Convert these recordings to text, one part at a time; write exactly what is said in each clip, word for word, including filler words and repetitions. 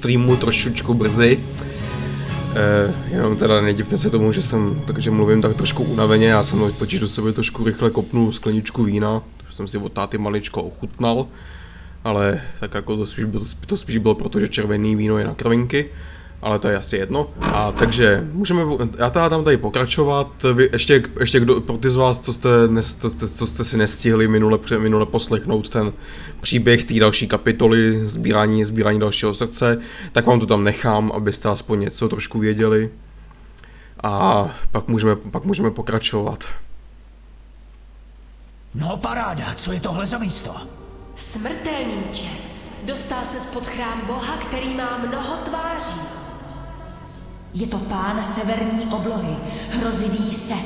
streamu trošičku brzy. Eh, jenom teda nedivte se tomu, že jsem, takže mluvím tak trošku unaveně, já jsem totiž do sebe trošku rychle kopnul skleničku vína, protože jsem si od táty maličko ochutnal, ale tak jako to spíš, bylo, to spíš bylo proto, že červený víno je na krvinky, ale to je asi jedno. A takže můžeme, já teda tam tady pokračovat, vy, ještě, ještě kdo, pro ty z vás, co jste, dnes, to, co jste si nestihli minule, minule poslechnout ten příběh té další kapitoly, sbírání, sbírání dalšího srdce, tak vám to tam nechám, abyste aspoň něco trošku věděli. A pak můžeme, pak můžeme pokračovat. No paráda, co je tohle za místo? Smrtelníče, dostal se spod chrám boha, který má mnoho tváří. Je to pán severní oblohy, hrozivý Set.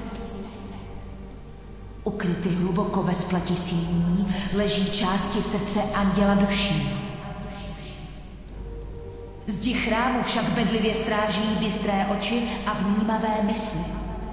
Ukryty hluboko ve spleti síní leží části srdce anděla duší. Zdi chrámu však bedlivě stráží bystré oči a vnímavé mysli.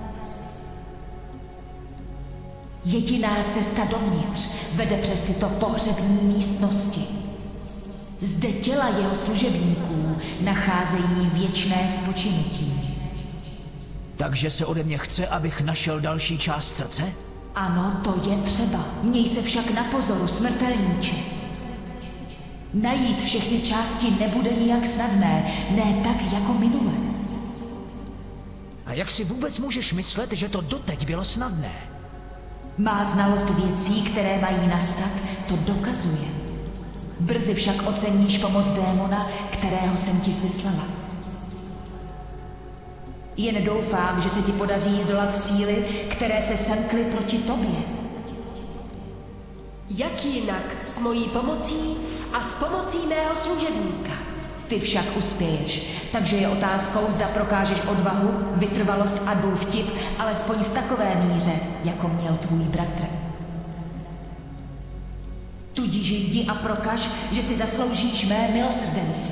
Jediná cesta dovnitř vede přes tyto pohřební místnosti. Zde těla jeho služebníků nacházejí věčné spočinutí. Takže se ode mě chce, abych našel další část srdce? Ano, to je třeba. Měj se však na pozoru, smrtelníče. Najít všechny části nebude nijak snadné, ne tak jako minule. A jak si vůbec můžeš myslet, že to doteď bylo snadné? Má znalost věcí, které mají nastat, to dokazuje. Brzy však oceníš pomoc démona, kterého jsem ti seslala. Jen doufám, že se ti podaří zdolat síly, které se semkly proti tobě. Jak jinak s mojí pomocí a s pomocí mého služebníka? Ty však uspěješ, takže je otázkou, zda prokážeš odvahu, vytrvalost a důvtip, alespoň v takové míře, jako měl tvůj bratr. Tudíž jdi a prokaž, že si zasloužíš mé milosrdenství.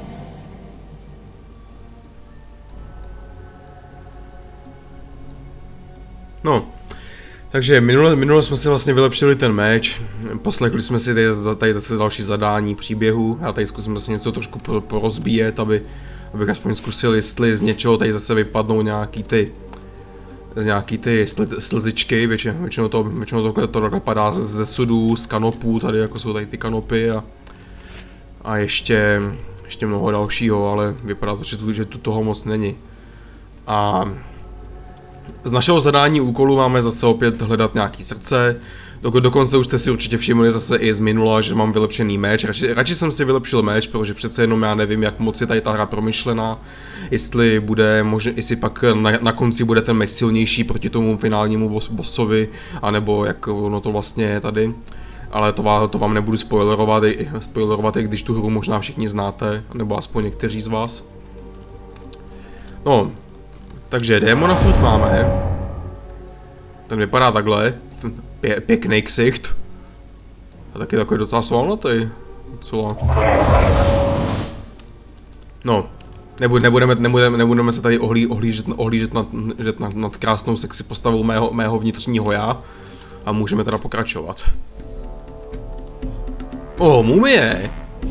No, takže minule, minule jsme si vlastně vylepšili ten meč, poslechli jsme si tady, tady zase další zadání příběhu, já tady zkusím zase něco trošku porozbíjet, aby, abych aspoň zkusil, jestli z něčeho tady zase vypadnou nějaký ty, nějaký ty sl, slzičky, většinou, většinou to, většinou to, to dopadá ze, ze sudů, z kanopů, tady jako jsou tady ty kanopy a, a ještě, ještě mnoho dalšího, ale vypadá to, že tu, že tu toho moc není. A z našeho zadání úkolu máme zase opět hledat nějaký srdce. Do, dokonce už jste si určitě všimli zase i z minula, že mám vylepšený meč. Radši, radši jsem si vylepšil meč, protože přece jenom já nevím, jak moc je tady ta hra promyšlená. Jestli bude možná, jestli pak na, na konci bude ten meč silnější proti tomu finálnímu boss, bossovi, anebo jak ono to vlastně je tady. Ale to, vám, to vám nebudu spoilerovat, i, spoilerovat, i když tu hru možná všichni znáte, nebo aspoň někteří z vás. No. Takže démona furt máme. Ten vypadá takhle. Pě pěkný ksicht. A taky takový docela svalnatý. Docela. No. Nebudeme, nebudeme, nebudeme se tady ohlí, ohlížet, ohlížet nad, nad, nad krásnou sexy postavou mého, mého vnitřního já. A můžeme teda pokračovat. O, mumie!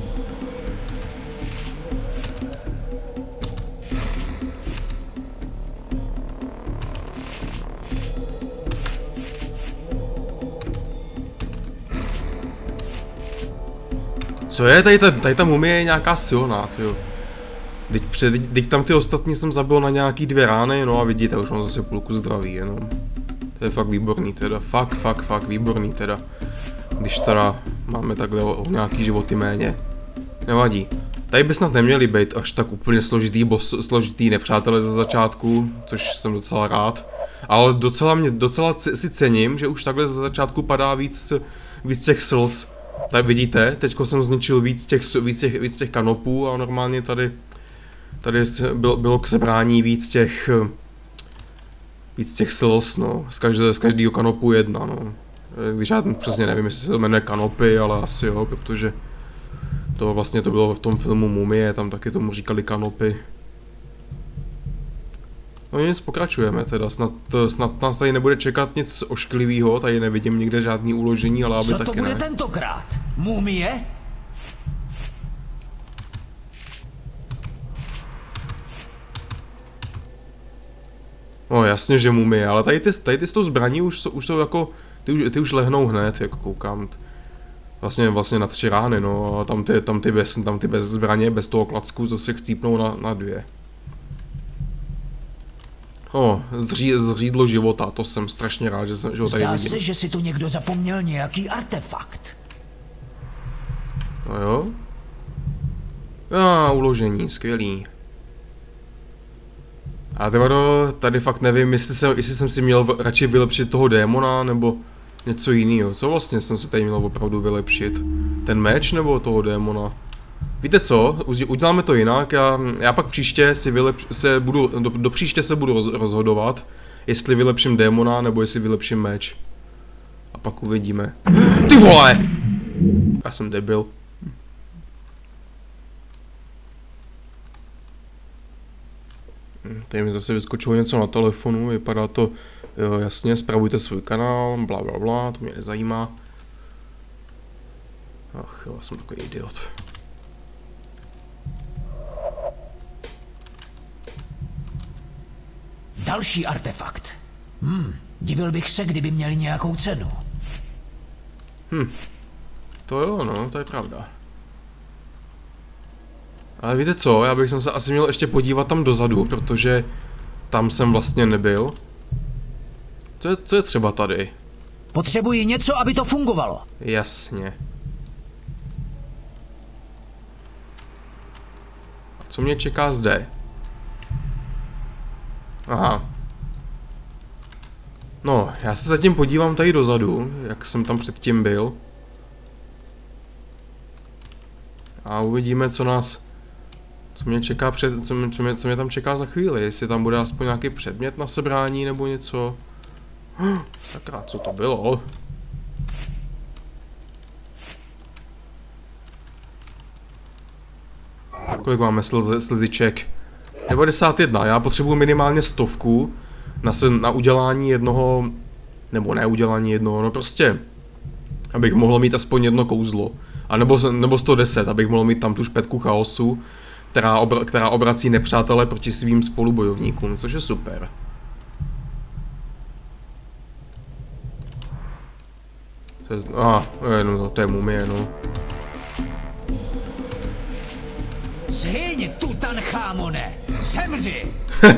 Co je? Tady ta, tady ta mumie je nějaká silná, tyjo. Teď, před, teď tam ty ostatní jsem zabil na nějaký dvě rány, no a vidíte, už mám zase půlku zdraví jenom. To je fakt výborný teda, fakt, fakt, fakt výborný teda. Když teda máme takhle o, o nějaký životy méně. Nevadí. Tady by snad neměli být až tak úplně složitý, boss, složitý nepřátelé ze začátku, což jsem docela rád. Ale docela, mě, docela si cením, že už takhle ze začátku padá víc, víc těch slz. Tak vidíte, teďko jsem zničil víc těch, víc těch, víc těch kanopů a normálně tady, tady bylo, bylo k sebrání víc těch, víc těch slz, no. Z, každé, z každého kanopu jedna, no. Když já přesně nevím, jestli se to jmenuje kanopy, ale asi jo, protože to vlastně to bylo v tom filmu Mumie, tam taky tomu říkali kanopy. No nic, pokračujeme teda, snad, snad nás tady nebude čekat nic ošklivého, tady nevidím nikde žádný uložení, ale aby taky ne. Co to bude tentokrát? Mumie? No jasně, že mumie, ale tady ty, tady ty s tou zbraní už jsou, už jsou jako, ty už, ty už lehnou hned, jako koukám. Vlastně, vlastně na tři rány, no a tam ty, tam ty, bez, tam ty bez zbraně, bez toho klacku zase chcípnou na, na dvě. O, zří, zřídlo života, to jsem strašně rád, že, jsem, že ho tady Zdá vidím. se, že si tu někdo zapomněl nějaký artefakt. No jo. A uložení, skvělý. A tyvado, tady fakt nevím, jestli jsem, jestli jsem si měl radši vylepšit toho démona, nebo něco jiného. Co vlastně jsem si tady měl opravdu vylepšit? Ten meč nebo toho démona? Víte co, uděláme to jinak, já, já pak příště si vylep, se budu, do, do příště se budu roz, rozhodovat, jestli vylepším démona, nebo jestli vylepším meč. A pak uvidíme. Ty vole! Já jsem debil. Tady mi zase vyskočilo něco na telefonu, vypadá to, jo, jasně, spravujte svůj kanál, bla bla bla, to mě nezajímá. Ach jo, jsem takový idiot. Další artefakt. Hm, divil bych se, kdyby měli nějakou cenu. Hm, to jo, no, to je pravda. Ale víte co, já bych se asi měl ještě podívat tam dozadu, protože tam jsem vlastně nebyl. Co je, co je třeba tady? Potřebuji něco, aby to fungovalo. Jasně. A co mě čeká zde? Aha. No, já se zatím podívám tady dozadu, jak jsem tam předtím byl. A uvidíme, co nás... Co mě čeká před... Co mě, co mě, co mě tam čeká za chvíli, jestli tam bude aspoň nějaký předmět na sebrání nebo něco. Hm, sakra, co to bylo? Kolik máme slz, slziček? devadesát jedna, já potřebuji minimálně stovku na, se, na udělání jednoho, nebo ne udělání jednoho, no prostě, abych mohl mít aspoň jedno kouzlo. A nebo, nebo sto deset, abych mohl mít tam tu špetku chaosu, která, obr, která obrací nepřátele proti svým spolubojovníkům, což je super. To je, a, no, to je mumie, no. Zhyň, Tutanchamone! Zemři!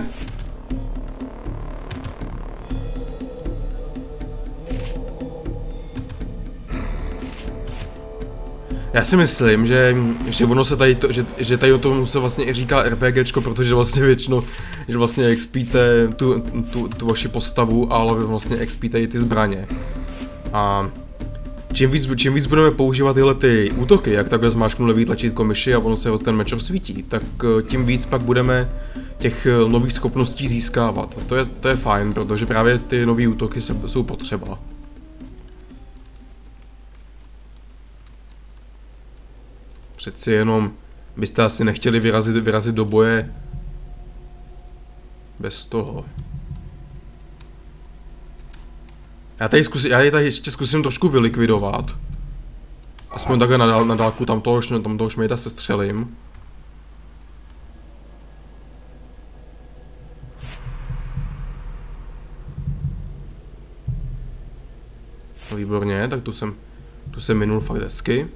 Já si myslím, že, že ono se tady to, že, že tady o tomu se vlastně i říká RPGčko, protože vlastně většinou, že vlastně expíte tu, tu, tu vaši postavu, ale vlastně expíte i ty zbraně. A čím víc, čím víc budeme používat tyhle ty útoky, jak takhle zmáčknu levý tlačítko myši a ono se ten meč rozsvítí, tak tím víc pak budeme těch nových schopností získávat. A to je, to je fajn, protože právě ty nové útoky se, jsou potřeba. Přeci jenom byste asi nechtěli vyrazit, vyrazit do boje bez toho. Já tady, zkusím, já tady ještě zkusím trošku vylikvidovat. Aspoň takhle na, dál, na dálku tam toho, tam toho šmejda se střelím. No výborně, tak tu jsem, tu jsem minul fakt hezky.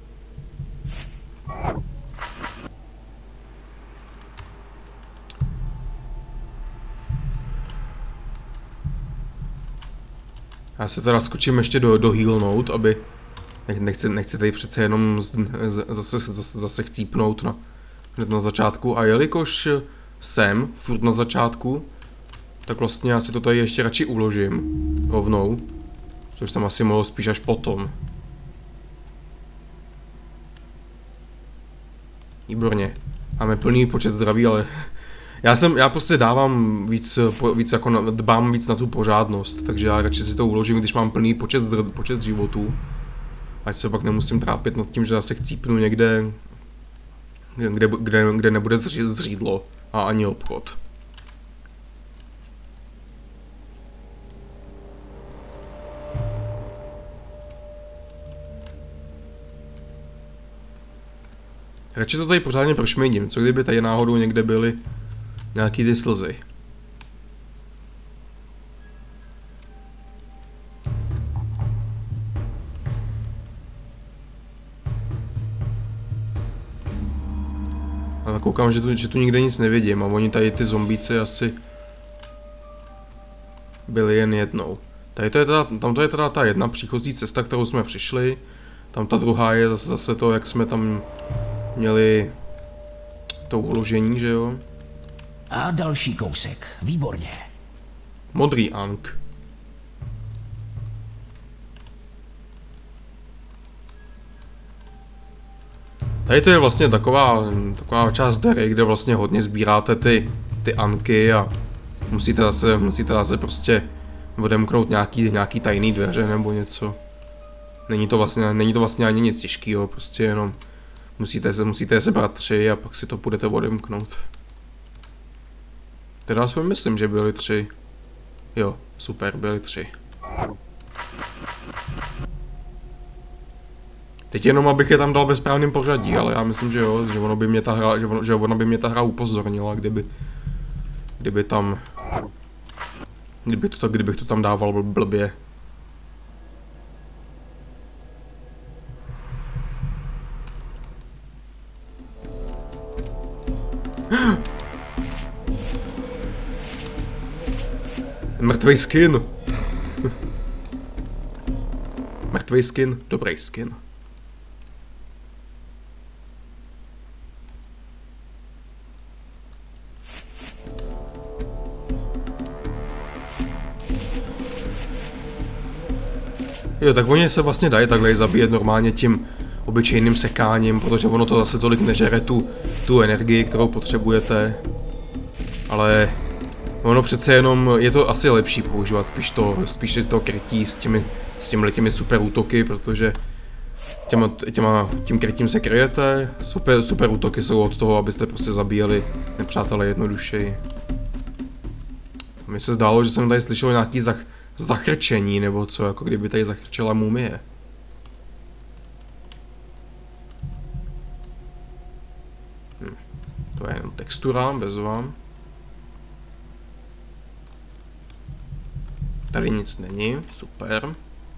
Já se teda skočím ještě do, do heal note, aby nechci, nechci tady přece jenom z, z, zase, zase, zase chcípnout na, hned na začátku. A jelikož jsem furt na začátku, tak vlastně já si to tady ještě radši uložím rovnou, což jsem asi mohl spíš až potom. Výborně. Máme plný počet zdraví, ale já jsem, já prostě dávám víc, víc jako na, dbám víc na tu pořádnost, takže já radši si to uložím, když mám plný počet, počet životů. Ať se pak nemusím trápit nad tím, že zase chcípnu někde, kde, kde, kde nebude zřídlo a ani obchod. Radši to tady pořádně prošmejdím, co kdyby tady náhodou někde byly nějaký ty slzy. Ale koukám, že tu, že tu nikde nic nevidím a oni tady ty zombíci asi byli jen jednou. Tady to je teda, tam to je teda ta jedna příchozí cesta, kterou jsme přišli. Tam ta druhá je zase, zase to, jak jsme tam měli to uložení, že jo? A další kousek. Výborně. Modrý Ankh. Tady to je vlastně taková, taková část hry, kde vlastně hodně sbíráte ty, ty Anky a musíte zase, musíte zase prostě odemknout nějaký, nějaký tajný dveře nebo něco. Není to vlastně, není to vlastně ani nic těžkého, prostě jenom musíte se, musíte sebrat tři a pak si to budete odemknout. Teda aspoň myslím, že byly tři. Jo, super, byly tři. Teď jenom abych je tam dal ve správném pořadí, ale já myslím, že jo, že ono by mě ta hra, že, ono, že ona by mě ta hra upozornila, kdyby, kdyby tam, kdyby to, kdybych to tam dával blbě. Mrtvej skin. Mrtvej skin, dobrý skin. Jo, tak oni se vlastně dají takhle zabíjet normálně tím obyčejným sekáním, protože ono to zase tolik nežere tu, tu energii, kterou potřebujete. Ale ono přece jenom, je to asi lepší používat spíš to, spíš to krytí s těmi, s těmi těmi super útoky, protože těma, těma, tím krytím se kryjete, super, super útoky jsou od toho, abyste prostě zabíjeli nepřátelé jednodušeji. Mně se zdálo, že jsem tady slyšel nějaký zach, zachrčení, nebo co, jako kdyby tady zachrčela mumie. Hm. To je jenom textura, bez vám. Tady nic není, super.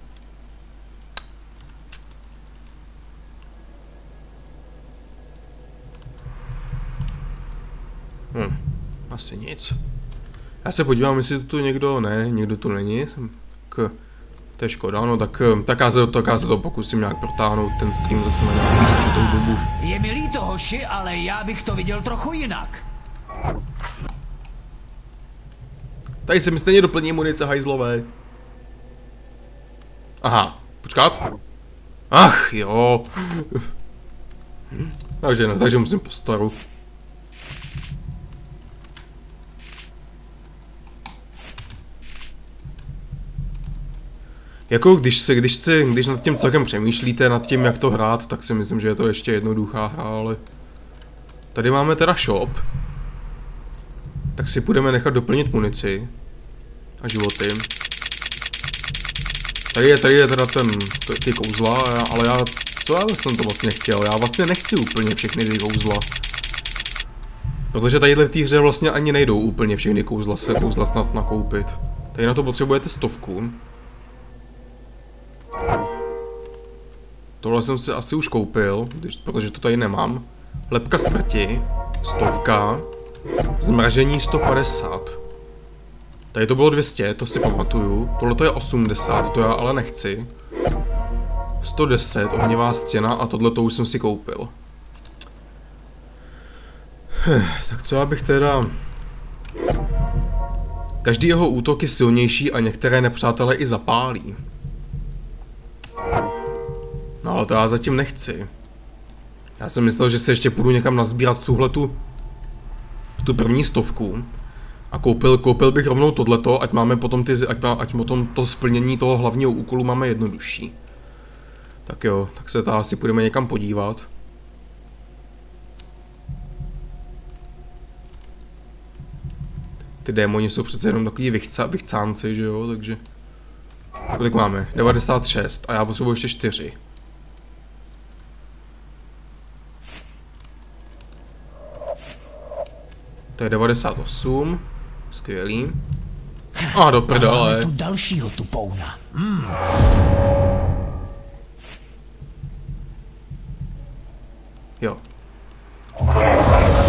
Hm, asi nic. Já se podívám, jestli tu někdo, ne, někdo tu není. K, to je škoda, no tak, tak, já se, tak já se to pokusím nějak protáhnout ten stream zase na nějakou určitou dobu. Je mi líto, hoši, ale já bych to viděl trochu jinak. Tady se mi stejně doplní munice, hajzlové. Aha, počkat. Ach jo. takže no, takže musím postaru. Jako když se, když si, když nad tím celkem přemýšlíte, nad tím jak to hrát, tak si myslím, že je to ještě jednoduchá hra, ale... Tady máme teda shop. Tak si budeme nechat doplnit munici. A životy. Tady je, tady je teda ten, ty kouzla, ale já, co já jsem to vlastně chtěl? Já vlastně nechci úplně všechny ty kouzla. Protože tadyhle v té hře vlastně ani nejdou úplně všechny kouzla se kouzla snad nakoupit. Tady na to potřebujete stovku. Tohle jsem si asi už koupil, když, protože to tady nemám. Lepka smrti, stovka, zmražení sto padesát. Tady to bylo dvě stě, to si pamatuju. Tohle to je osmdesát, to já ale nechci. sto deset, ohnivá stěna a tohle to už jsem si koupil. Tak co já bych teda... Každý jeho útok je silnější a některé nepřátelé i zapálí. No ale to já zatím nechci. Já jsem myslel, že se ještě půjdu někam nazbírat tuhletu... tu první stovku. A koupil, koupil bych rovnou tohleto, ať máme potom ty, ať, ať potom to splnění toho hlavního úkolu máme jednodušší. Tak jo, tak se ta asi půjdeme někam podívat. Ty démoni jsou přece jenom takový vychca, vychcánci, že jo, takže... Kolik máme? devadesát šest a já potřebuji ještě čtyři. To je devadesát osm. Skvělý. A do prdele. Máme tu dalšího tupouna. Hmm. Jo.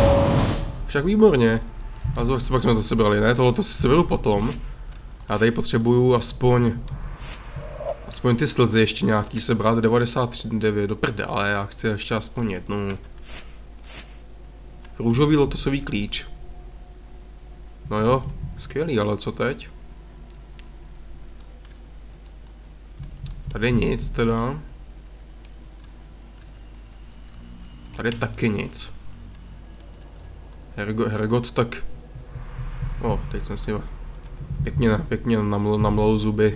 Však výborně. A to pak jsme to sebrali, ne? Tohle to si seberu potom. Já tady potřebuju aspoň... Aspoň ty slzy ještě nějaký sebrat. devadesát tři devět, do prdele, já chci ještě aspoň jednu. Růžový lotosový klíč. No jo, skvělý, ale co teď? Tady nic teda. Tady taky nic. Hergo, Hergot tak... O, teď jsem si pěkně, pěkně naml, namlou zuby.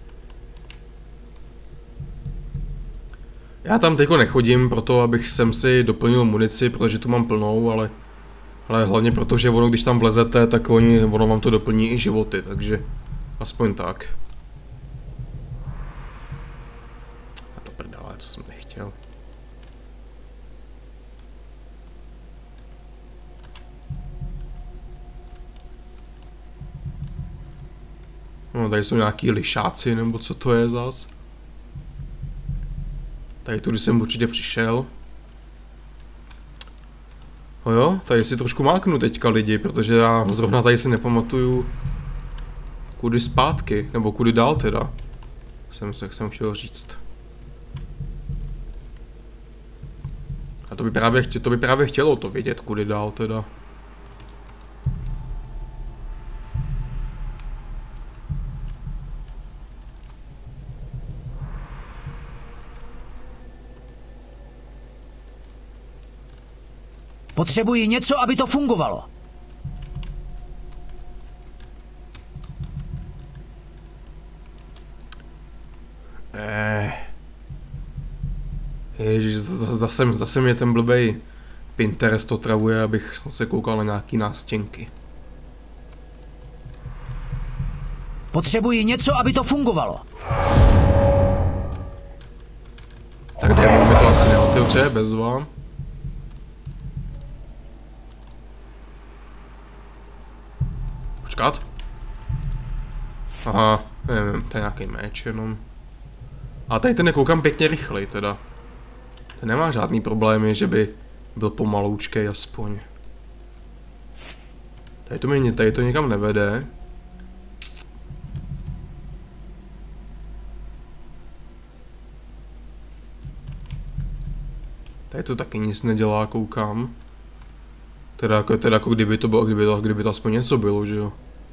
Já tam teďko nechodím proto, abych sem si doplnil munici, protože tu mám plnou, ale... Ale hlavně proto, že ono, když tam vlezete, tak oni, ono vám to doplní i životy, takže... Aspoň tak. A to prdele, co jsem nechtěl. No, tady jsou nějaký lišáci, nebo co to je zas. Tady tudy jsem určitě přišel. No jo, tady si trošku máknu teďka lidi, protože já zrovna tady si nepamatuju kudy zpátky, nebo kudy dál teda. Jsem se, jak jsem chtěl říct. A to by právě, chtě, to by právě chtělo to vědět, kudy dál teda. Potřebuji něco, aby to fungovalo. Eh. Ježiš, zase, zase mě ten blbej Pinterest otravuje, abych se koukal na nějaký nástěnky. Potřebuji něco, aby to fungovalo. Tak démon mi to asi neotevře, bezva. Počkat. Aha, nevím, to je nějaký meč jenom. A tady ten nekoukám pěkně rychlej teda. Ten nemá žádný problémy, že by byl pomaloučkej aspoň. Tady to, mě, tady to někam nevede. Tady to taky nic nedělá, koukám. Teda jako, teda jako kdyby to bylo, kdyby to, kdyby to aspoň něco bylo, že jo.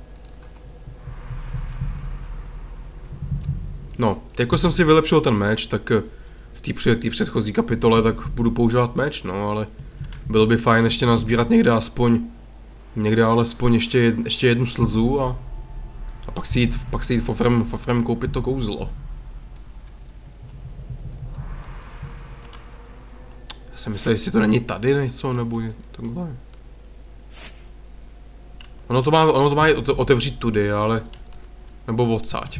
No, jako jsem si vylepšil ten meč, tak v té před, předchozí kapitole tak budu používat meč, no, ale bylo by fajn ještě nazbírat někde aspoň, někde alespoň ještě, jed, ještě jednu slzu a, a pak si jít, pak si jít fofrem, fofrem koupit to kouzlo. Já jsem myslel, jestli to není tady něco, nebo je takhle. Ono to má, ono to má otevřít tudy, ale... Nebo odsaď.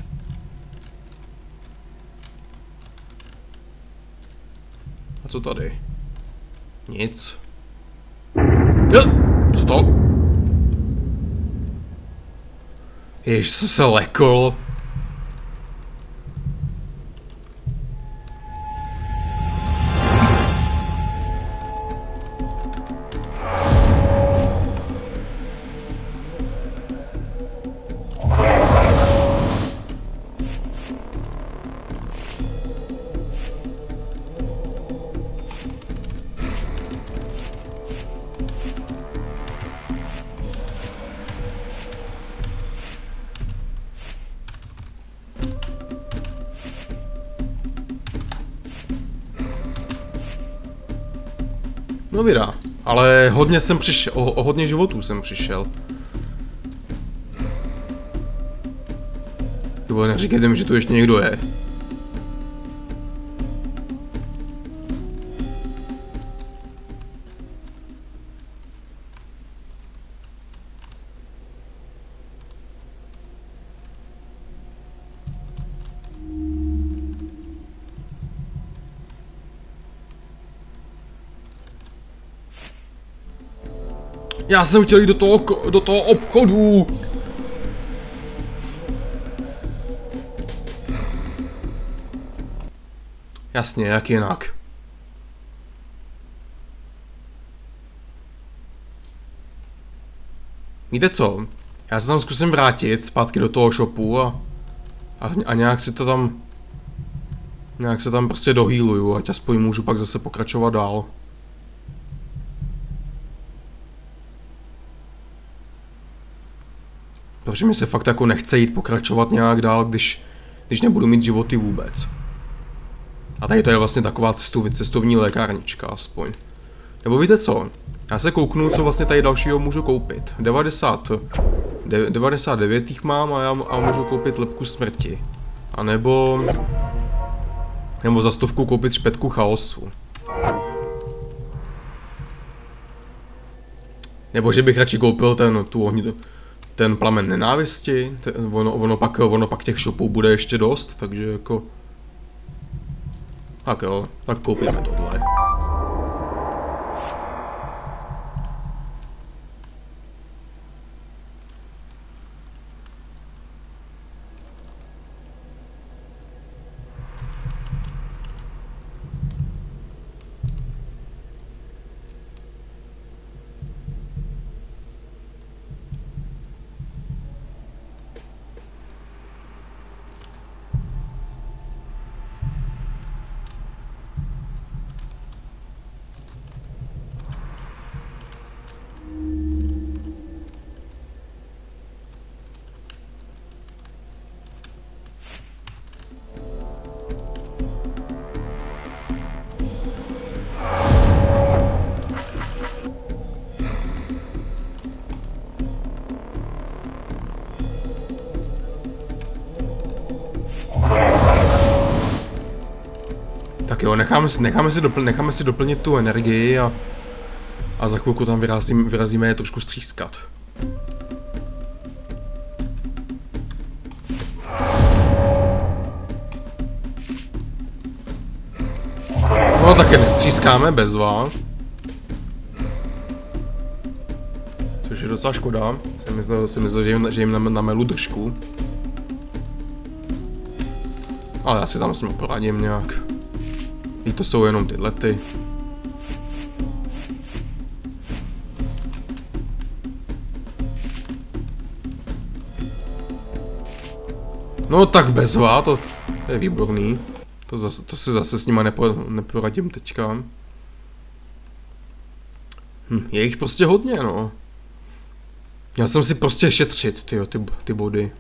A co tady? Nic. Jo, co to? Jež, co se lekl. No vydá, ale hodně jsem přišel, o, o hodně životů jsem přišel. Nebo neříkejte mi, že tu ještě někdo je. Já jsem chtěl jít do toho, do toho obchodu. Jasně, jak jinak. Víte co? Já se tam zkusím vrátit zpátky do toho shopu a, a, a nějak si to tam... Nějak se tam prostě dohýluju, ať aspoň můžu pak zase pokračovat dál. Protože mi se fakt jako nechce jít pokračovat nějak dál, když, když nebudu mít životy vůbec. A tady to je vlastně taková cestu, cestovní lékárnička aspoň. Nebo víte co? Já se kouknu, co vlastně tady dalšího můžu koupit. devadesát, devadesát devět jich mám a já a můžu koupit lepku smrti. A nebo... Nebo za stovku koupit špetku chaosu. Nebo že bych radši koupil ten, tu ohni, ten plamen nenávisti. Ten, ono, ono, pak, ono pak těch shopů bude ještě dost, takže jako... Tak jo, tak koupíme tohle. Tak jo, necháme si, necháme si, dopl, necháme si doplnit tu energii a, a za chvilku tam vyrazím, vyrazíme je trošku střískat. No tak je nestřískáme, bezva. Což je docela škoda, jsem myslel, jsem myslel že jim, že jim namelu držku. Ale já si tam s ním poradím nějak. I to jsou jenom tyhle ty. No tak bezva, to, to je výborný. To, zase, to si zase s nima nepo, neporadím teďka. Hm, je jich prostě hodně, no. Měl jsem si prostě šetřit, tyjo, ty, ty body.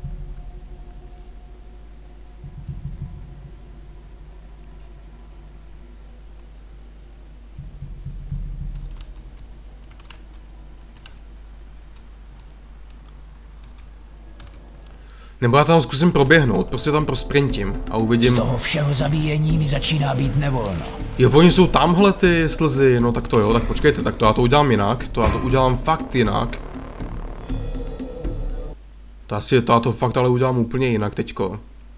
Nebo já tam zkusím proběhnout, prostě tam prosprintím a uvidím... Z toho všeho zabíjení mi začíná být nevolno. Jo, oni jsou tamhle ty slzy, no tak to jo, tak počkejte, tak to já to udělám jinak, to já to udělám fakt jinak. To asi, to já to fakt ale udělám úplně jinak teďko.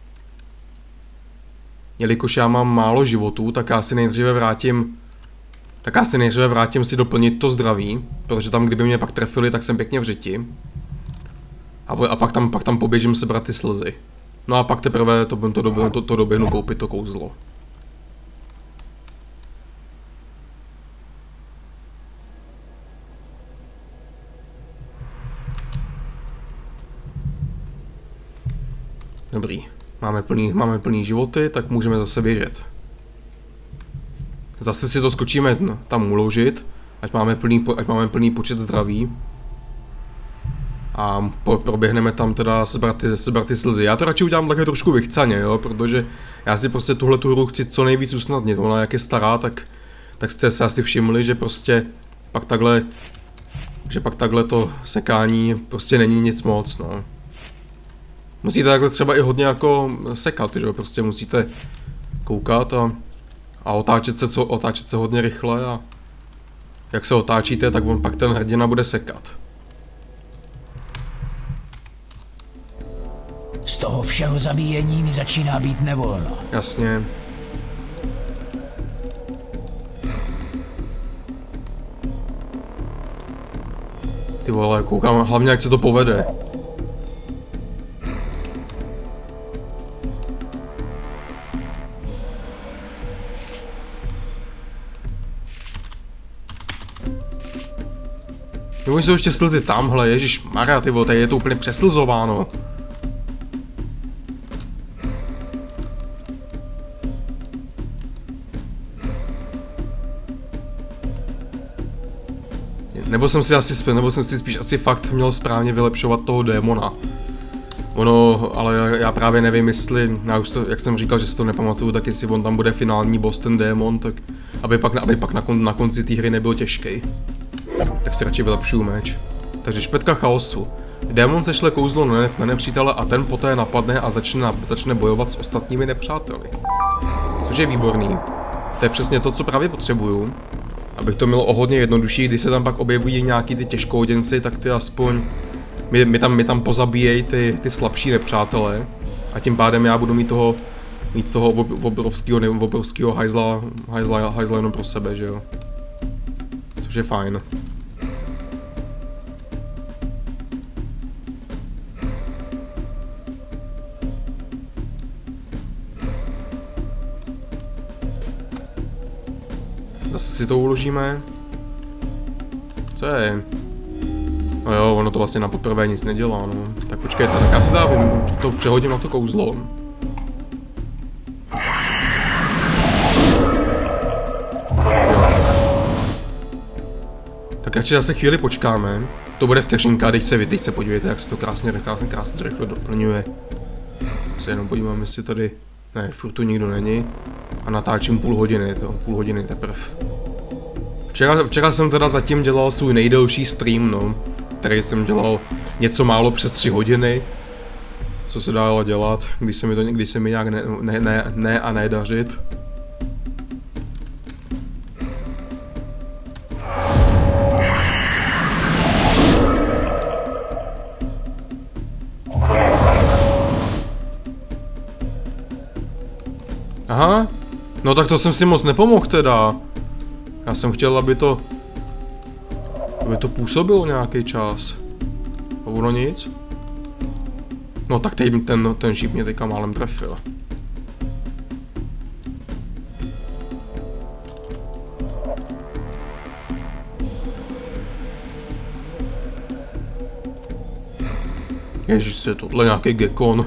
Jelikož já mám málo životů, tak já si nejdříve vrátím... Tak já si nejdříve vrátím si doplnit to zdraví, protože tam kdyby mě pak trefili, tak jsem pěkně v řiti. A, a pak, tam, pak tam poběžím sebrat ty slzy. No a pak teprve to, to, to, to, to doběhnu koupit to kouzlo. Dobrý. Máme plný, máme plný životy, tak můžeme zase běžet. Zase si to skočíme no, tam uložit, ať máme plný, ať máme plný počet zdraví. A po, proběhneme tam teda sebrat ty, sebrat ty slzy. Já to radši udělám takhle trošku vychcaně, jo, protože já si prostě tuhle tu hru chci co nejvíc usnadnit. Ona jak je stará, tak, tak jste se asi všimli, že prostě pak takhle, že pak takhle to sekání prostě není nic moc, no. Musíte takhle třeba i hodně jako sekat, že jo, prostě musíte koukat a, a otáčet se, co, otáčet se hodně rychle a jak se otáčíte, tak on pak ten hrdina bude sekat. Z toho všeho zabíjení mi začíná být nevolno. Jasně. Ty vole, koukám hlavně jak se to povede. Nebo jsou ještě slzy tamhle, ježišmarja, ty vole, tady je to úplně přeslzováno. Nebo jsem si asi, nebo jsem si spíš asi fakt měl správně vylepšovat toho démona. Ono, ale já právě nevím, jestli, já už to, jak jsem říkal, že si to nepamatuju, tak jestli on tam bude finální boss, ten démon, tak aby pak, aby pak na, kon, na konci té hry nebyl těžký. Tak si radši vylepšuju meč. Takže špetka chaosu. Démon sešle kouzlo na, na nepřítele a ten poté napadne a začne, začne bojovat s ostatními nepřáteli. Což je výborný. To je přesně to, co právě potřebuju. Abych to měl o hodně jednodušší, když se tam pak objevují nějaký ty těžkouděnci, tak ty aspoň mi, mi tam, mi tam pozabíjejí ty, ty slabší nepřátelé. A tím pádem já budu mít toho, mít toho obrovského, ne, obrovského hajzla, hajzla, hajzla jenom pro sebe, že jo. Což je fajn. Zase si to uložíme. Co je? No jo, ono to vlastně na poprvé nic nedělá, no. Tak počkejte, tak já si dávím, to přehodím na to kouzlo. Tak radši zase chvíli počkáme. To bude vteřinka, teď se, teď se podívejte, jak se to krásně, krásně, krásně rychle doplňuje. Se jenom podívám, jestli tady... Ne, furt tu nikdo není. A natáčím půl hodiny, to půl hodiny teprve. Včera, včera jsem teda zatím dělal svůj nejdelší stream, no. Který jsem dělal něco málo přes tři hodiny. Co se dalo dělat, když se mi to když se mi nějak ne, ne, ne, ne a nedařit. Aha, no tak to jsem si moc nepomohl teda. Já jsem chtěl, aby to... aby to působilo nějaký čas. A ono nic? No tak teď ten, ten šíp mě teďka málem trefil. Ježiš, je tohle nějaký gekon.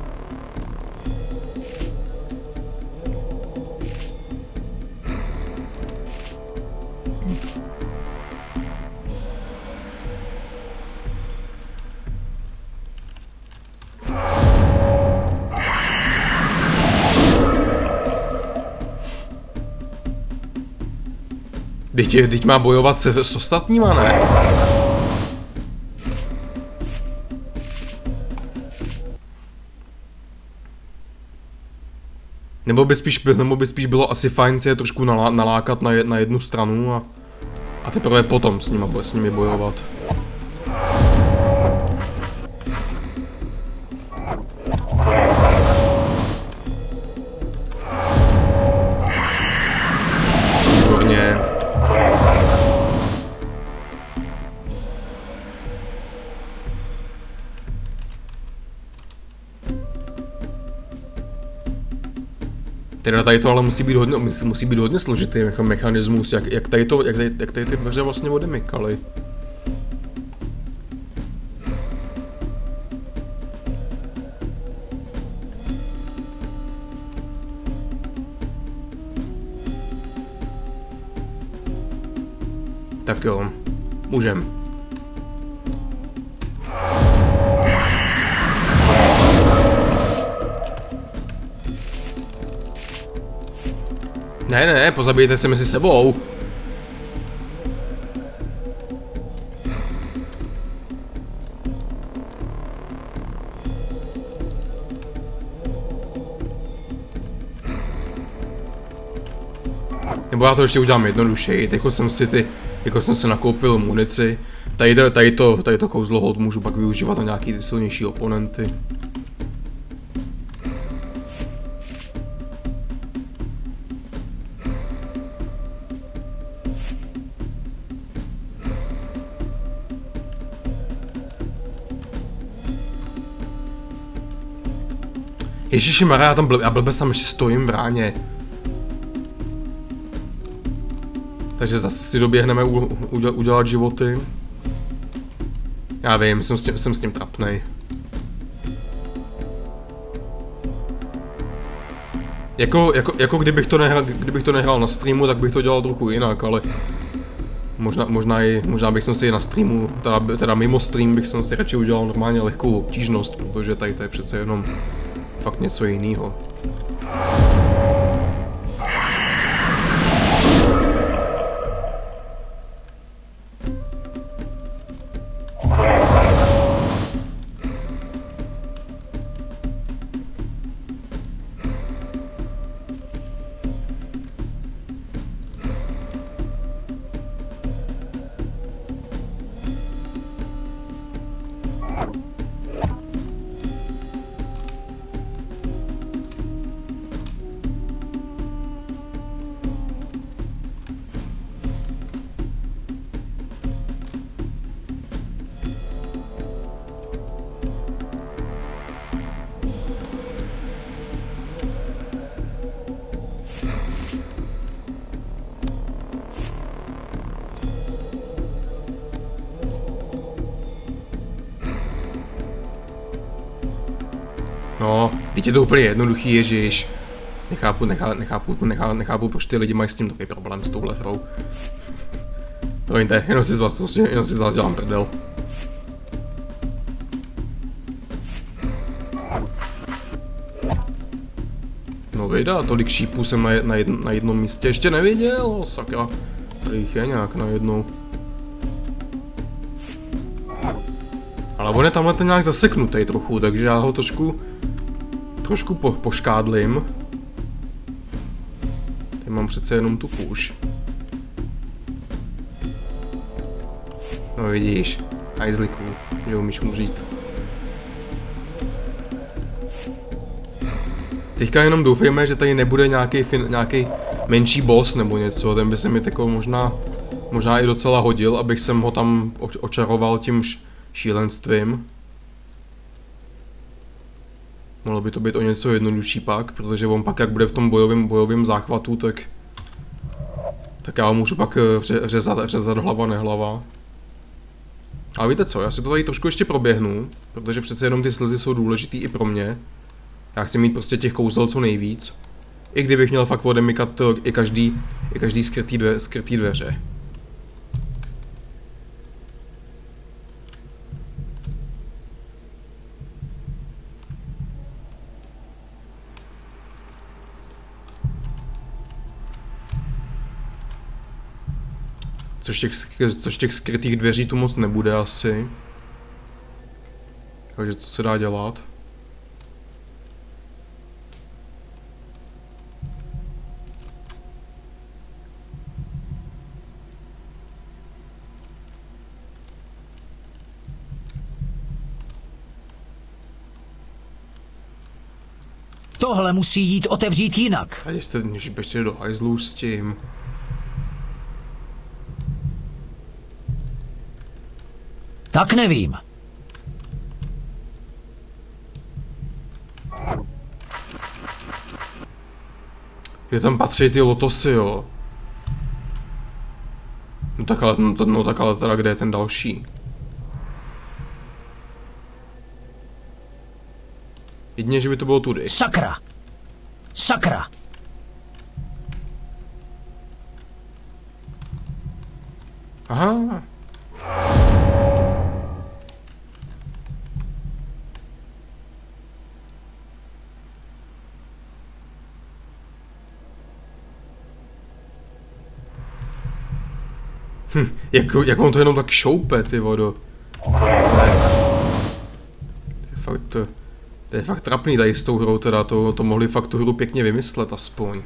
Teď, teď má bojovat se s ostatníma, ne? Nebo by spíš, nebo by spíš bylo asi fajn se je trošku nalá, nalákat na, jed, na jednu stranu a, a teprve potom s, nima, s nimi bojovat. Výborně. Teda tady to ale musí být hodně, musí být hodně složitý mechanismus, jak, jak, tady to, jak, tady, jak tady ty dveře vlastně odemykaly. Tak jo, můžem. Ne, ne, ne, pozabijte se mezi sebou. Nebo já to ještě udělám jednodušeji, jako jsem si ty, jako jsem si nakoupil munici. Tady to, tady to, tady to kouzlo hold můžu pak využívat na nějaký ty silnější oponenty. Ježišmarja, já tam blb, já blbec tam ještě stojím v bráně. Takže zase si doběhneme u, u, udělat životy. Já vím, jsem s tím, jsem s tím trapnej. Jako, jako, jako kdybych, to nehrál, kdybych to nehrál na streamu, tak bych to dělal trochu jinak, ale možná, možná, i, možná bych si na streamu, teda, teda mimo stream bych si radši udělal normálně lehkou obtížnost, protože tady to je přece jenom fakt něco jiného. No, teď je to úplně jednoduchý, ježiš. Nechápu, nechá, nechápu, nechá, nechápu, proč ty lidi mají s tím takový problém s touhle hrou. Promiňte, jenom si z vás, jenom si z vás dělám prdel. No vyjda, tolik šípů jsem na, na, jedn, na jednom místě ještě neviděl, sakra. Tady jich je nějak na jednou. Ale on je tamhle ten nějak zaseknutý trochu, takže já ho trošku, trošku po, poškádlím. Tady mám přece jenom tu kůž. No vidíš, hajzliku, že umíš umřít. Teďka jenom doufejme, že tady nebude nějaký, nějaký menší boss nebo něco, ten by se mi tako možná, možná i docela hodil, abych jsem ho tam očaroval tím šílenstvím. Mohlo by to být o něco jednodušší pak, protože on pak, jak bude v tom bojovém bojovém záchvatu, tak tak já ho můžu pak ře, řezat, řezat hlava nehlava. Ale víte co, já si to tady trošku ještě proběhnu, protože přece jenom ty slzy jsou důležitý i pro mě. Já chci mít prostě těch kouzel co nejvíc. I kdybych měl fakt odemykat i každý, i každý skrytý, dve, skrytý dveře. Což těch, což těch skrytých dveří tu moc nebude asi. Takže co se dá dělat? Tohle musí jít otevřít jinak. A ještě, ještě do hajzlu s tím. Tak nevím. Je tam patří ty lotosy, jo. No tak ale, no, no tak ale teda kde je ten další? Jedině, že by to bylo tudy. Sakra! Sakra! Aha. Hm, jak, jak on to jenom tak šoupe, ty vodo. To je fakt, to, to je fakt trapný tady s tou hrou, teda to, to mohli fakt tu hru pěkně vymyslet aspoň.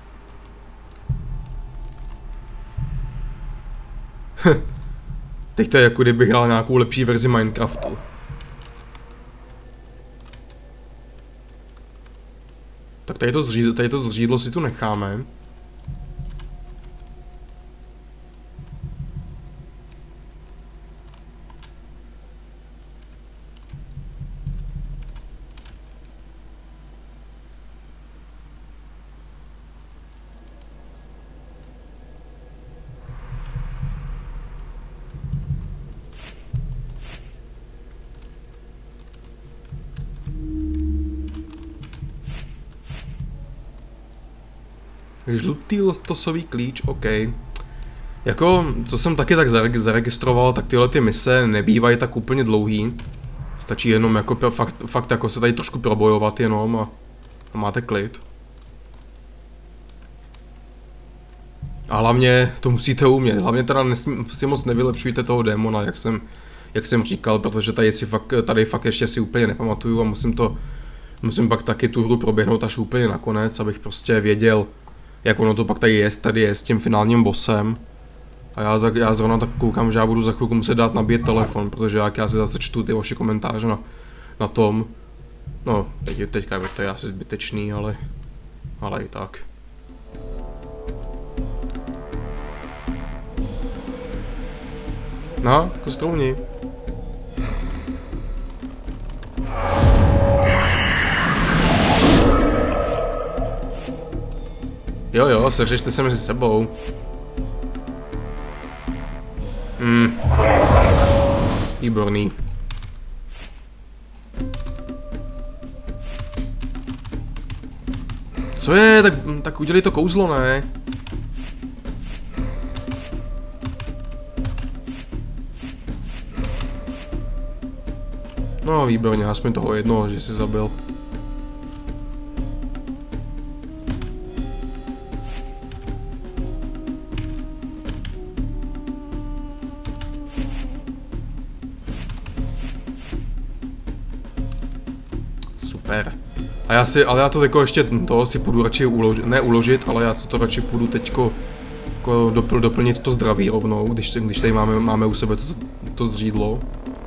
Teď to je jako kdybych hrál nějakou lepší verzi Minecraftu. Tak tady to, zřídlo, tady to zřídlo si tu necháme. Žlutý lotosový klíč, OK. Jako, co jsem taky tak zaregistroval, tak tyhle ty mise nebývají tak úplně dlouhý. Stačí jenom jako fakt, fakt jako se tady trošku probojovat jenom a, a máte klid. A hlavně to musíte umět, hlavně teda nesmí, si moc nevylepšujte toho démona, jak jsem, jak jsem říkal, protože tady, si fakt, tady fakt ještě si úplně nepamatuju a musím to, musím pak taky tu hru proběhnout až úplně nakonec, abych prostě věděl, jak ono to pak tady je, tady je s tím finálním bossem. A já, tak, já zrovna tak koukám, že já budu za chvilku muset dát nabíjet telefon, protože jak já si zase čtu ty vaše komentáře na, na tom. No, teď, teďka to je asi zbytečný, ale, ale i tak. No, kostrouní. Jo jo, seřešte se mezi sebou. Hmm. Výborný. Co je? Tak, tak udělej to kouzlo, ne? No výborně, aspoň toho jednoho, že jsi zabil. Super. A já si, ale já to jako ještě to si půjdu radši uložit, ne uložit, ale já si to radši půjdu teďko jako dopl, doplnit to zdraví rovnou, když, když tady máme, máme u sebe to, to zřídlo.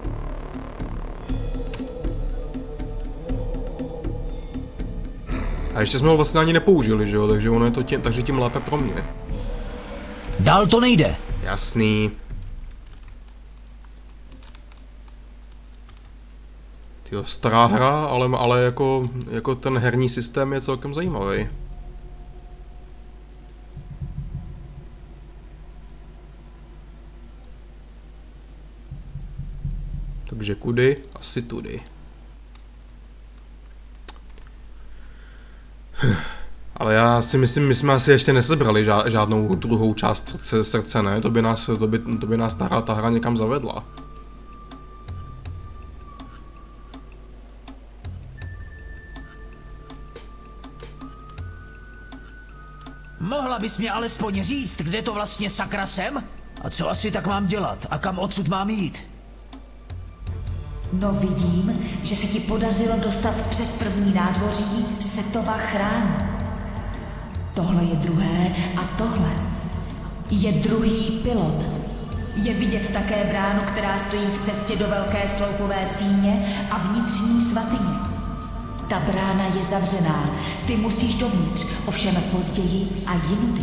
A ještě jsme ho vlastně ani nepoužili, že jo, takže ono je to tím, takže tím lépe pro mě. Dál to nejde. Jasný. Tyjo, stará hra, ale, ale jako, jako ten herní systém je celkem zajímavý. Takže kudy? Asi tudy. Ale já si myslím, my jsme asi ještě nesebrali žádnou druhou část srdce, srdce ne? To by nás, to by, to by nás ta hra, ta hra někam zavedla. Mohla bys mě alespoň říct, kde to vlastně sakra jsem? A co asi tak mám dělat? A kam odsud mám jít? No vidím, že se ti podařilo dostat přes první nádvoří Setova chrámu. Tohle je druhé a tohle je druhý pylon. Je vidět také bránu, která stojí v cestě do velké sloupové síně a vnitřní svatyně. Ta brána je zavřená, ty musíš dovnitř, ovšem později a jinudy.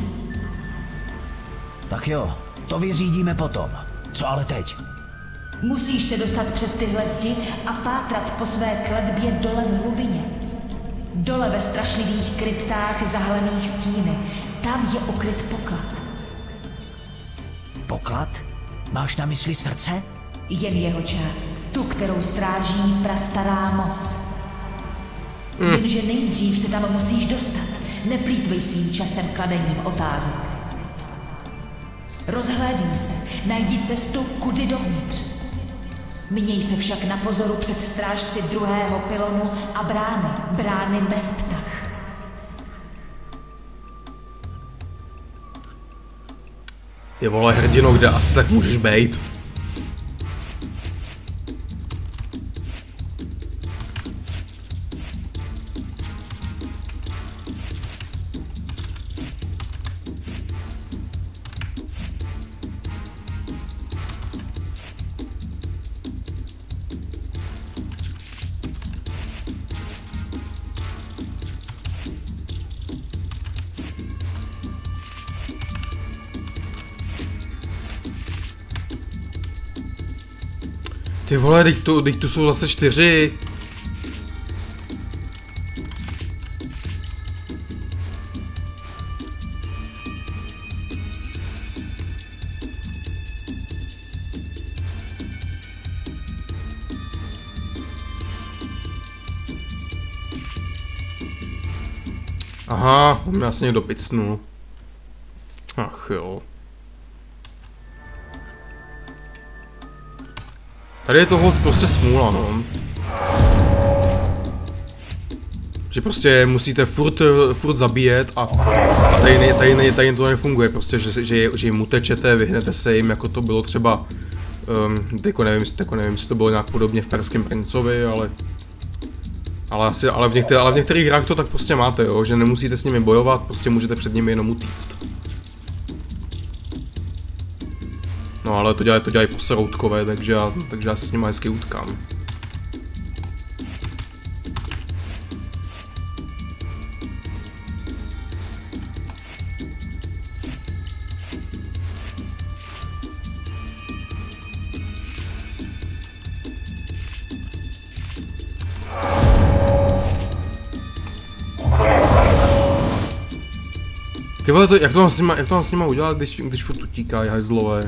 Tak jo, to vyřídíme potom. Co ale teď? Musíš se dostat přes tyhle zdi a pátrat po své kletbě dole v hlubině. Dole ve strašlivých kryptách zahalených stíny. Tam je ukryt poklad. Poklad? Máš na mysli srdce? Jen jeho část. Tu, kterou stráží prastará moc. Mm. Jenže nejdřív se tam musíš dostat. Neplýtvej svým časem kladením otázek. Rozhlédni se, najdi cestu kudy dovnitř. Měj se však na pozoru před strážci druhého pylonu a brány, brány bez ptach. Ty vole, hrdino, kde asi tak můžeš bejt? Ty vole, teď tu, teď tu jsou zase čtyři. Aha, on mě asi někdo picnul. Ach jo. Tady je toho prostě smůla, no. Že prostě musíte furt, furt zabíjet a, a tady, ne, tady, ne, tady to nefunguje, prostě, že, že, že jim utečete, vyhnete se jim, jako to bylo třeba, um, teďko nevím, teďko nevím, jestli to bylo nějak podobně v Perském princovi, ale, ale, asi, ale, v některých, ale v některých hrách to tak prostě máte, jo, že nemusíte s nimi bojovat, prostě můžete před nimi jenom utíct. No ale to dělají, to dělají poseroutkové, takže já, takže já se s nimi hezky utkám. Ty vole, to, jak to mám s nima, jak to mám s nima udělat, když, když furt utíkají hajzlové?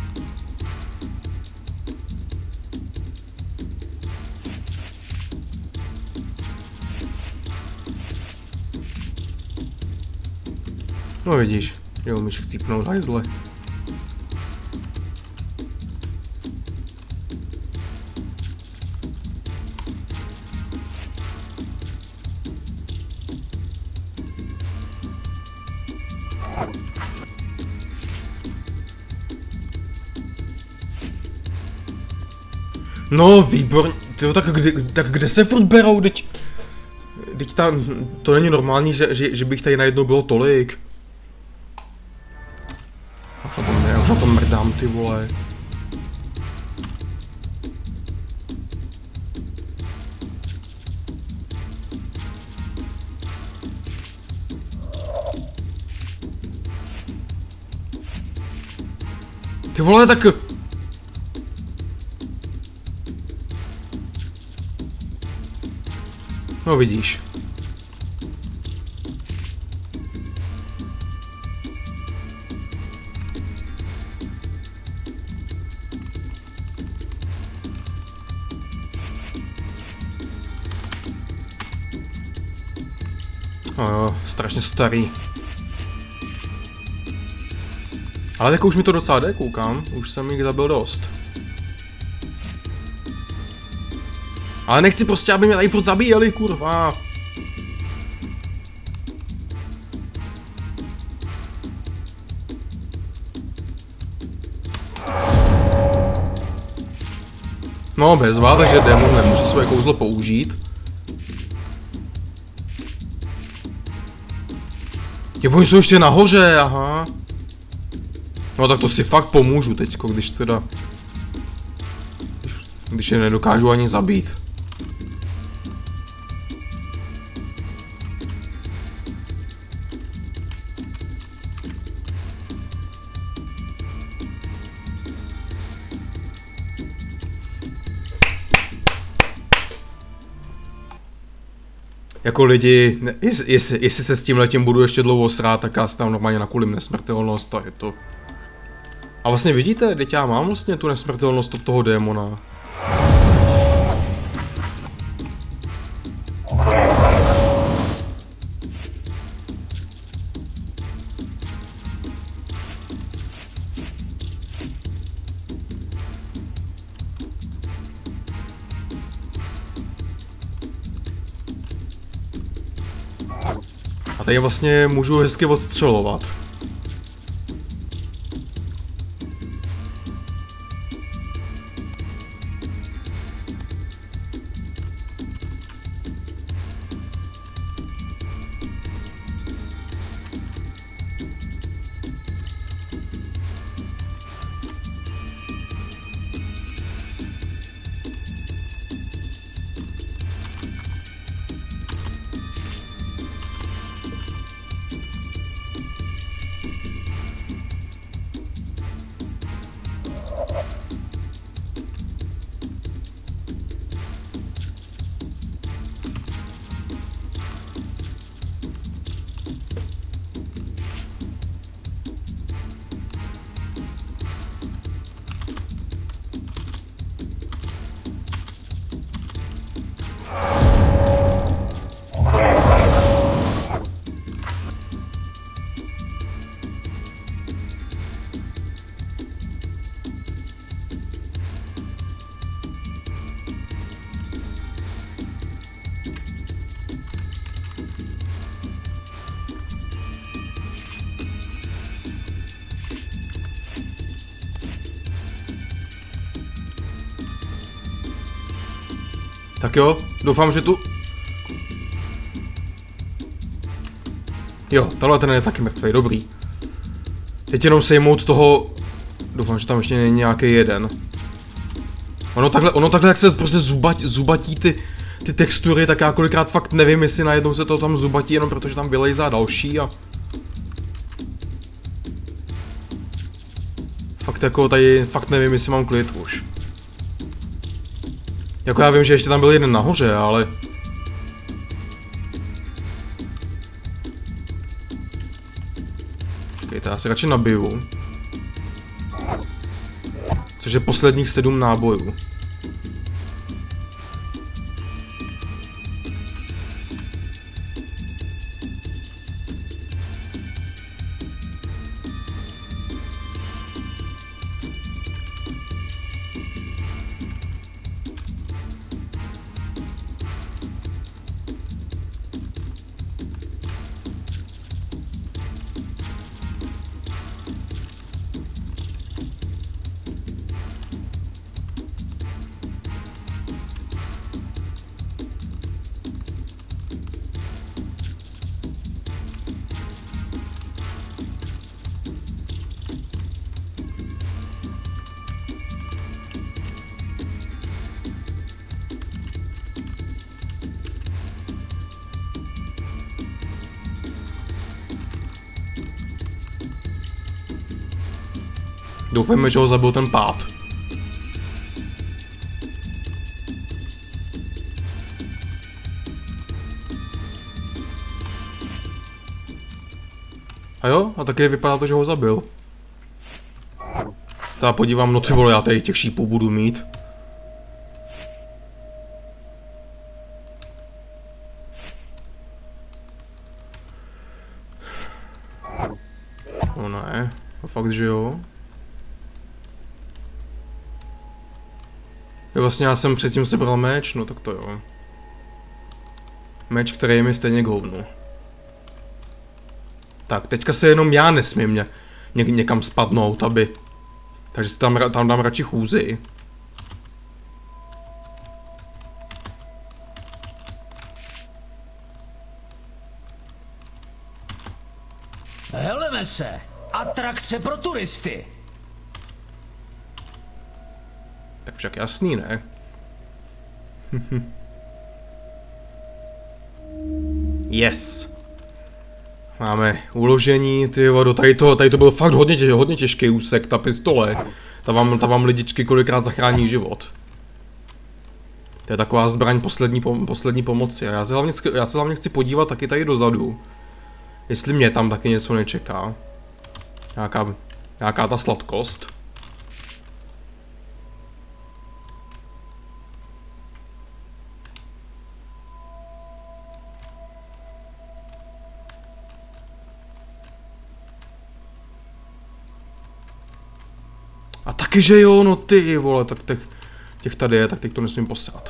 No vidíš, že umíš chcípnout hajzle. No výborně, tyjo, tak, kde, tak kde se furt berou, teď, teď tam, to není normální, že, že, že bych tady najednou bylo tolik. Já už na tom, já už na tom mrdám, ty vole. Ty vole, tak... No vidíš. No jo, strašně starý. Ale tak už mi to docela jde, koukám. Už jsem jich zabil dost. Ale nechci prostě, aby mě tady furt zabíjeli, kurva. No bezva, takže démon nemůže svoje kouzlo použít. Je, oni jsou ještě nahoře, aha. No tak to si fakt pomůžu teďko, když teda... Když je nedokážu ani zabít. Jako lidi, jestli, jestli, jestli se s tím letím budu ještě dlouho srát, tak já si tam normálně nakulím nesmrtelnost a je to... A vlastně vidíte, teď já mám vlastně tu nesmrtelnost od toho démona. A tady vlastně můžu hezky odstřelovat. Tak jo, doufám, že tu... Jo, tahle ten je taky mrtvý, dobrý. Teď jenom sejmout toho... Doufám, že tam ještě není nějaký jeden. Ono takhle, ono takhle, jak se prostě zubat, zubatí ty, ty textury, tak já kolikrát fakt nevím, jestli najednou se to tam zubatí, jenom protože tam vylejzá další a... Fakt jako tady, fakt nevím, jestli mám klid už. Jako já vím, že ještě tam byl jeden nahoře, ale... Počkejte, já si radši nabiju. Což je posledních sedm nábojů. Doufejme, že ho zabil ten pád. A jo, a taky vypadá to, že ho zabil. Se podívám, no ty vole, já tady těch šípů budu mít. No ne, a fakt, že jo. Jo, vlastně já jsem předtím sebral meč, no tak to jo. Meč, který je mi stejně k hovnu. Tak, teďka se jenom já nesmím ně, ně, někam spadnout, aby... Takže si tam, tam dám radši chůzi. Heleme se! Atrakce pro turisty! Tak však jasný, ne? Yes. Máme uložení, ty vodo, tady to, tady to byl fakt hodně, tě, hodně těžký úsek, ta pistole. Ta vám, ta vám lidičky kolikrát zachrání život. To je taková zbraň poslední, pom poslední pomoci. A já se, hlavně, já se hlavně chci podívat taky tady dozadu. Jestli mě tam taky něco nečeká. Nějaká, nějaká ta sladkost. A taky, že jo, no ty vole, tak těch, těch tady je, tak teď to nesmím posrat.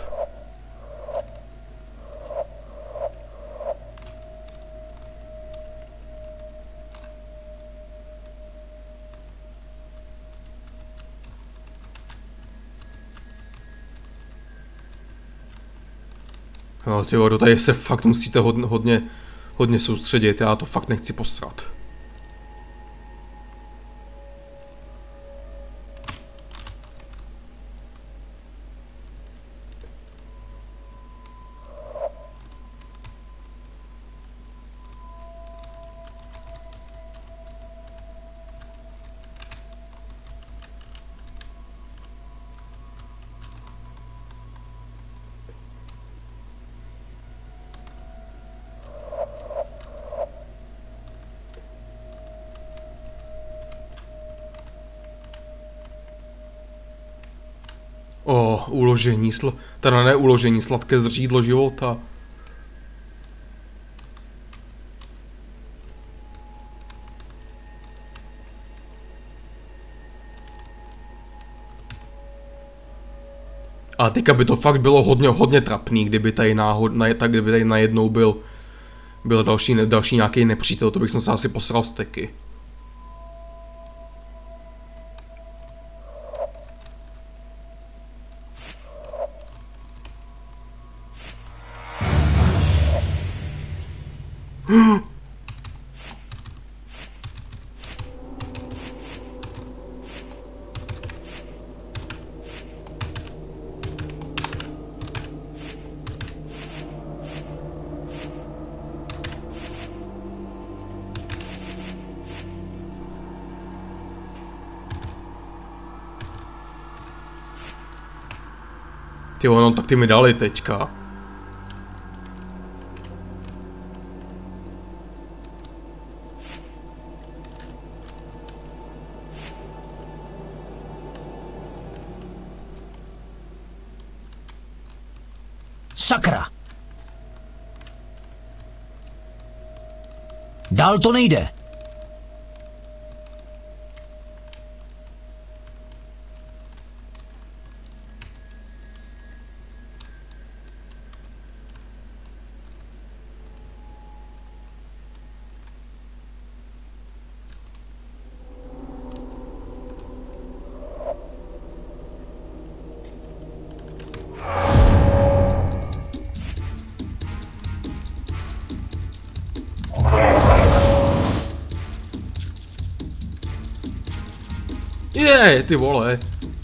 No ty vole, tady se fakt musíte hodně, hodně, hodně soustředit, já to fakt nechci posrat. O, uložení, sl... teda ne uložení, sladké zřídlo života. A teďka by to fakt bylo hodně, hodně trapný, kdyby tady náhod, na, tak kdyby tady najednou byl, byl další, další nějaký nepřítel, to bych se asi posral steky. Ty ono, tak ty mi dali teďka. Sakra! Dál to nejde. Je, ty vole.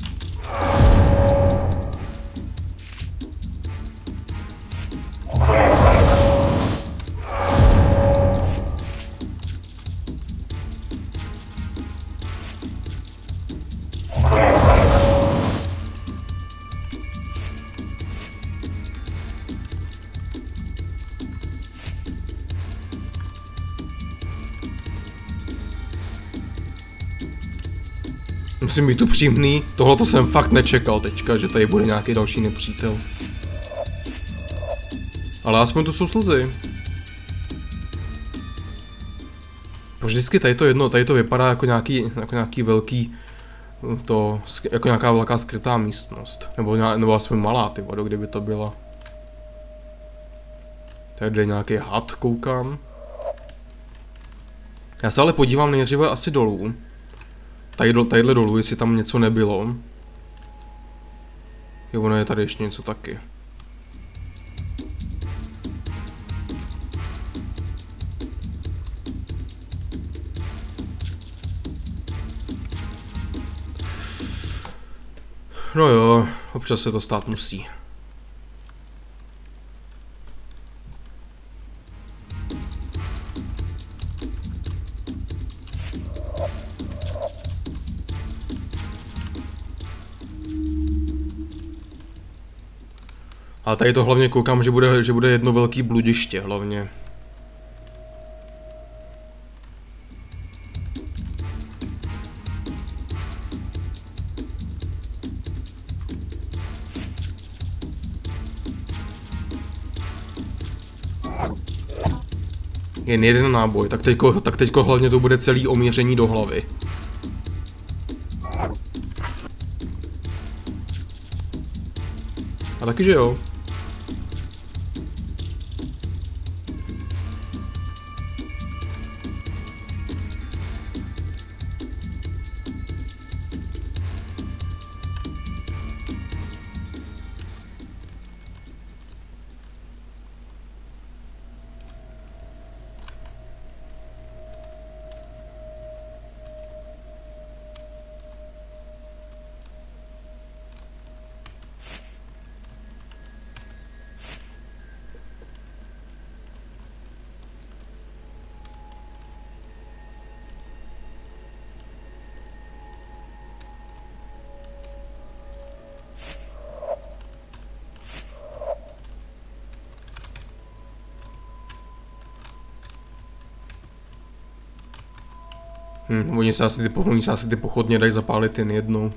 Musím být upřímný, tohleto jsem fakt nečekal teďka, že tady bude nějaký další nepřítel. Ale aspoň tu jsou slzy. Vždycky tady to jedno, tady to vypadá jako nějaký, jako nějaký velký, to, jako nějaká velká skrytá místnost. Nebo, nebo aspoň malá, ty vado, kdyby to byla. Tady je nějaký had, koukám. Já se ale podívám nejdříve asi dolů. Tady do, tadyhle dolů, jestli tam něco nebylo. Jo, ono je tady ještě něco taky. No jo, občas se to stát musí. A tady to hlavně koukám, že bude, že bude jedno velký bludiště hlavně. Jen jeden náboj, tak teďko, tak teďko hlavně to bude celý omíření do hlavy. A taky, že jo. Hm, oni se asi ty, oni se asi ty pochodně dají zapálit jen jednou.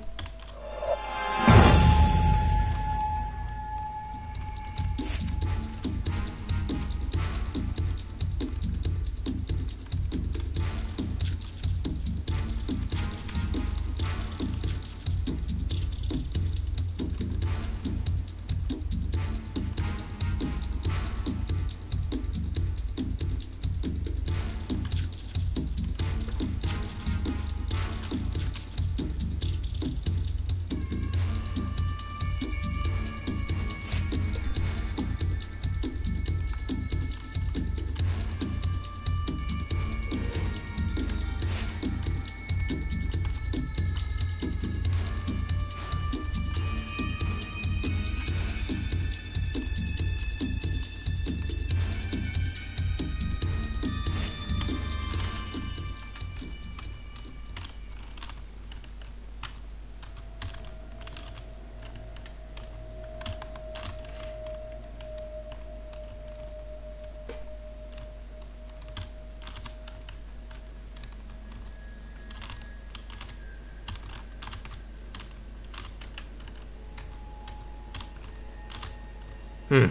Hm.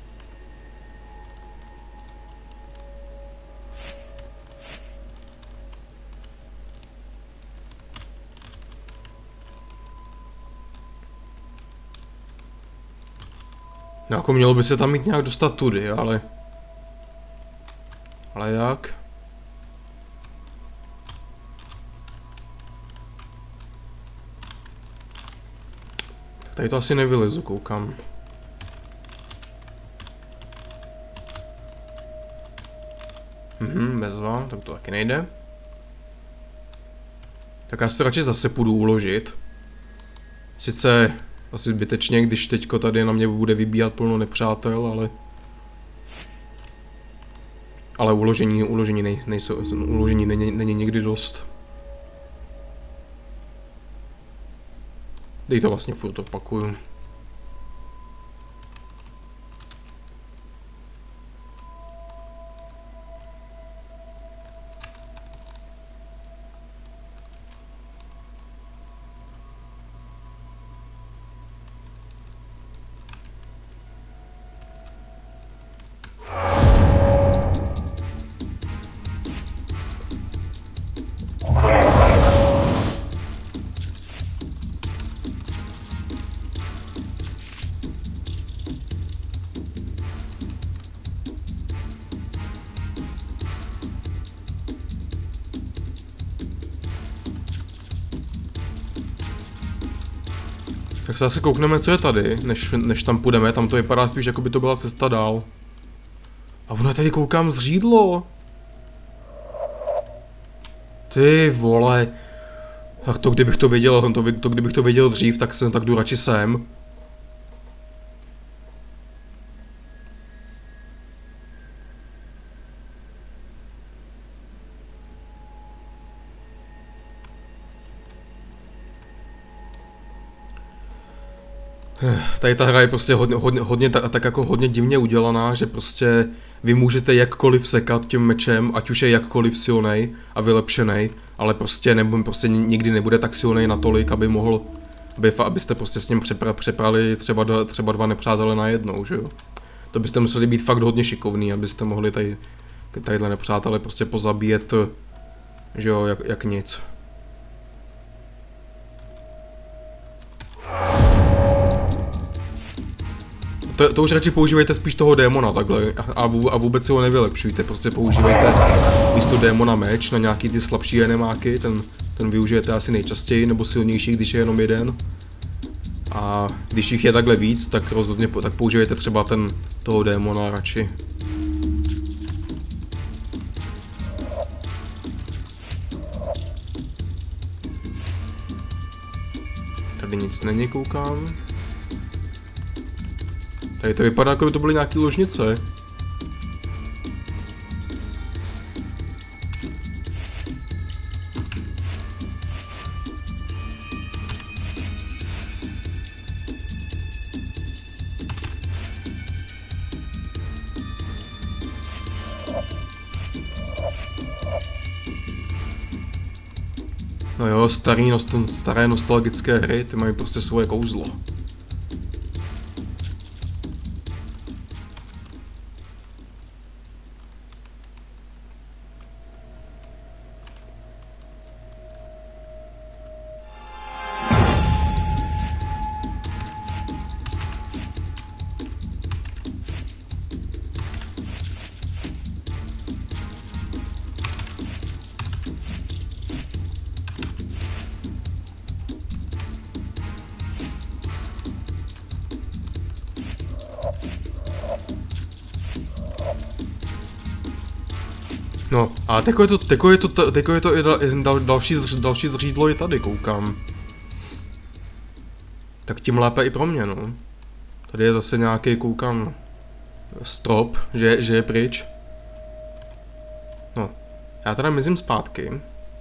No, jako mělo by se tam mít nějak dostat tudy, ale... Ale jak? Tady to asi nevylezu, koukám. Mhm, bezva, tak to taky nejde. Tak já si to radši zase půjdu uložit. Sice asi zbytečně, když teďko tady na mě bude vybíhat plno nepřátel, ale... Ale uložení, uložení, nej, nejsou, uložení není, není nikdy dost. Dej to vlastně furt opakuju. Tak se asi koukneme, co je tady, než, než tam půjdeme, tam to vypadá spíš, jako by to byla cesta dál. A ono tady koukám zřídlo. Ty vole. Tak to kdybych to věděl, to, to kdybych to věděl dřív, tak jsem tak jdu radši sem. Tady ta hra je prostě hodně, hodně, hodně tak, tak jako hodně divně udělaná, že prostě vy můžete jakkoliv sekat tím mečem, ať už je jakkoliv silnej a vylepšený, ale prostě, nebo prostě nikdy nebude tak silnej natolik, aby mohl, aby, abyste prostě s ním přepra, přeprali třeba, dva, třeba dva nepřátele najednou, že jo. To byste museli být fakt hodně šikovný, abyste mohli tady, tadyhle nepřátele prostě pozabíjet, že jo, jak, jak nic. To, to už radši používejte spíš toho démona takhle a, vů, a vůbec si ho nevylepšujte, prostě používejte místo démona meč na nějaký ty slabší enemáky, ten, ten využijete asi nejčastěji, nebo silnější, když je jenom jeden. A když jich je takhle víc, tak rozhodně tak používejte třeba ten toho démona radši. Tady nic není, koukám. Tady to vypadá, jako by to byly nějaký ložnice. No jo, starý, staré nostalgické hry, ty mají prostě svoje kouzlo. No, a teko je to, teko je to, teko je to i dal, další, další zřídlo je tady, koukám. Tak tím lépe i pro mě, no. Tady je zase nějaký, koukám, strop, že, že je pryč. No, já teda mizím zpátky.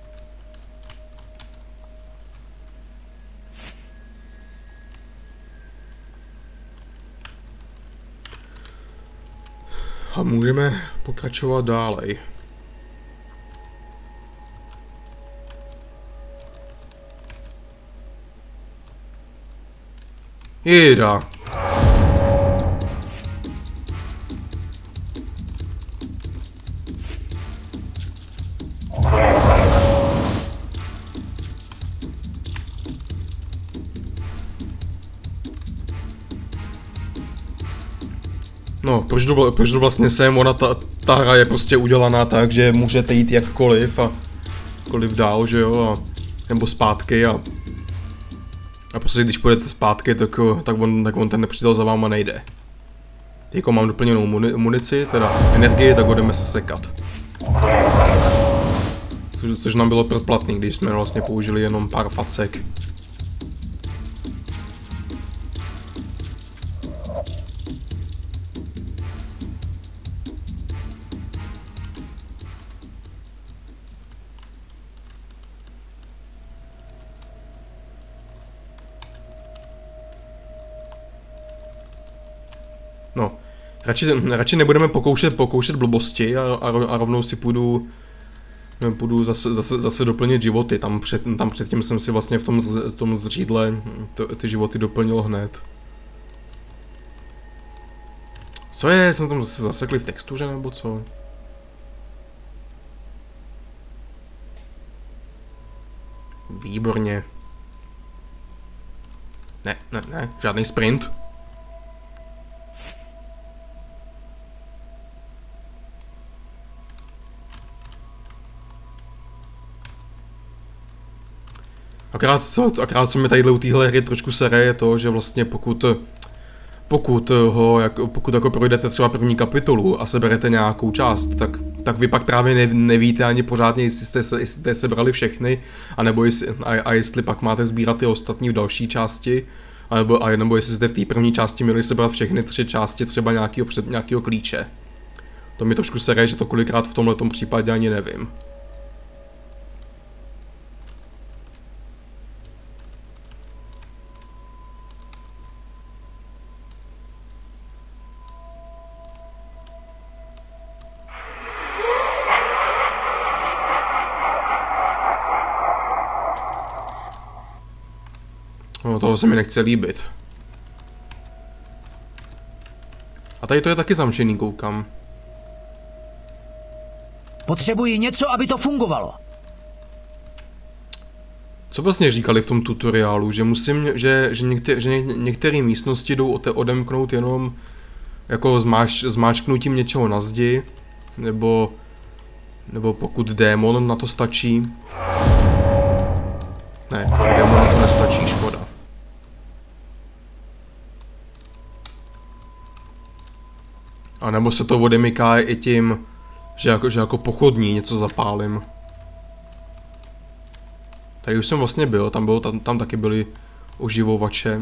A můžeme pokračovat dálej. Jida. No, proč jdu, proč jdu vlastně sem, ona ta, ta hra je prostě udělaná tak, že můžete jít jakkoliv a jakkoliv dál, že jo, a, nebo zpátky a a prostě když půjdete zpátky, tak, tak, on, tak on ten nepřítel za váma nejde. Teďko mám doplněnou muni, munici, teda energii, tak ho jdeme se sekat. Což, což nám bylo předplatný, když jsme vlastně použili jenom pár facek. No, radši, radši nebudeme pokoušet, pokoušet blbosti a, a, a rovnou si půjdu, půjdu zase, zase, zase doplnit životy. Tam, před, tam předtím jsem si vlastně v tom, v tom zřídle to, ty životy doplnil hned. Co je? Jsem tam zase zasekli v textuře nebo co? Výborně. Ne, ne, ne, žádný sprint. Akorát co, akorát co mi tadyhle u téhle hry trošku sere je to, že vlastně pokud pokud ho, jak, pokud jako projdete třeba první kapitolu a seberete nějakou část, tak, tak vy pak právě ne, nevíte ani pořádně, jestli jste, se, jestli jste sebrali všechny, anebo jestli, a, a jestli pak máte sbírat ty ostatní v další části, anebo, a, nebo jestli jste v té první části měli sebrat všechny tři části třeba nějakého, před, nějakého klíče. To mi trošku sere, že to kolikrát v tomhletom případě ani nevím. No, toho se mi nechce líbit. A tady to je taky zamčený, koukám. Potřebuji něco, aby to fungovalo. Co vlastně říkali v tom tutoriálu, že musím, že, že, některé, že některé místnosti jdou odemknout jenom jako zmáč, zmáčknutím něčeho na zdi, nebo, nebo pokud démon na to stačí. Ne, démon na to nestačí, škoda. A nebo se to odemyká i tím, že jako, že jako pochodní něco zapálím. Tady už jsem vlastně byl, tam, bylo, tam, tam taky byly oživovače.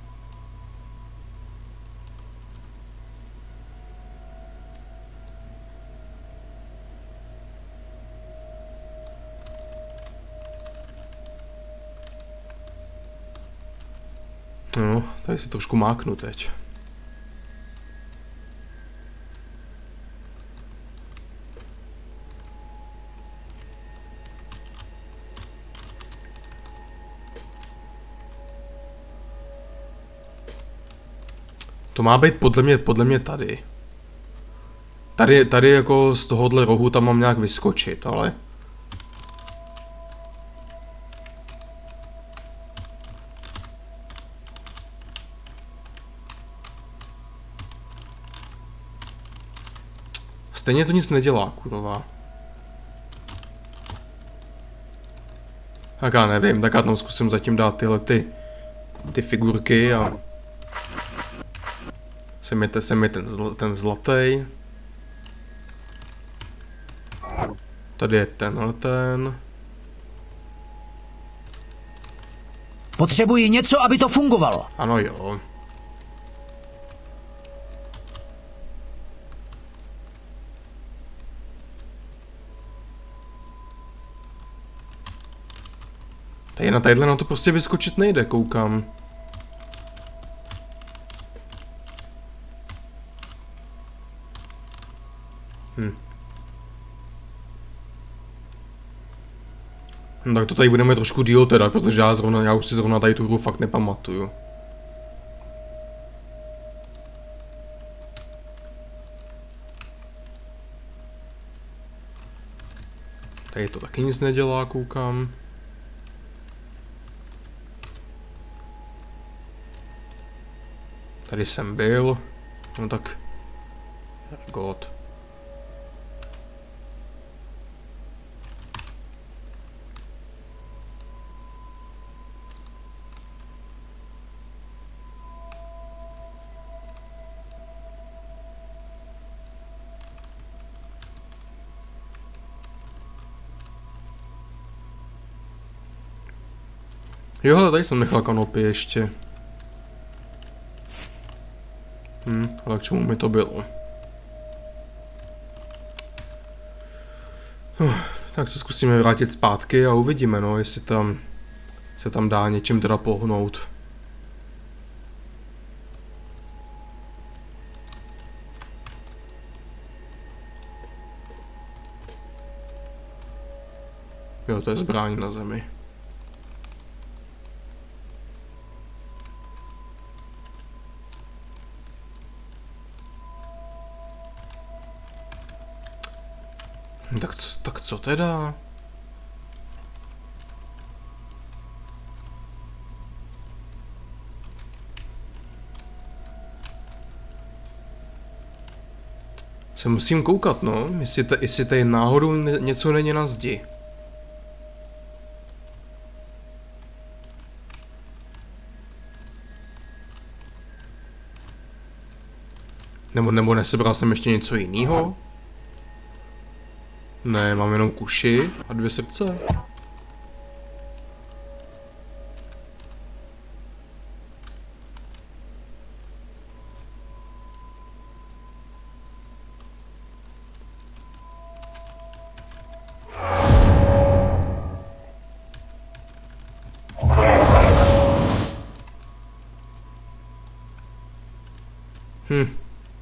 No, tady si trošku máknu teď. To má být podle mě, podle mě tady. Tady, tady jako z tohohle rohu tam mám nějak vyskočit, ale... Stejně to nic nedělá, kurva. Tak já nevím, tak já tam zkusím zatím dát tyhle ty, ty figurky a... Sem je, sem je ten, zl, ten zlatý. Tady je tenhle ten. Potřebuji něco, aby to fungovalo. Ano jo. Tady na tadyhle na to prostě vyskočit nejde, koukám. Hm. No, tak to tady budeme trošku díl teda, protože já, zrovna, já už si zrovna tady tu hru fakt nepamatuju. Tady to taky nic nedělá, koukám. Tady jsem byl, no tak God. Jo, ale tady jsem nechal kanopy ještě. Hm, ale k čemu mi to bylo? Uf, tak se zkusíme vrátit zpátky a uvidíme, no, jestli tam se tam dá něčím teda pohnout. Jo, to je zbraň na zemi. Tak co, tak co teda? Se musím koukat, no, jestli, ta, jestli tady náhodou něco není na zdi. Nebo, nebo nesebral jsem ještě něco jiného? Ne, mám jenom kuši a dvě srdce. Hm.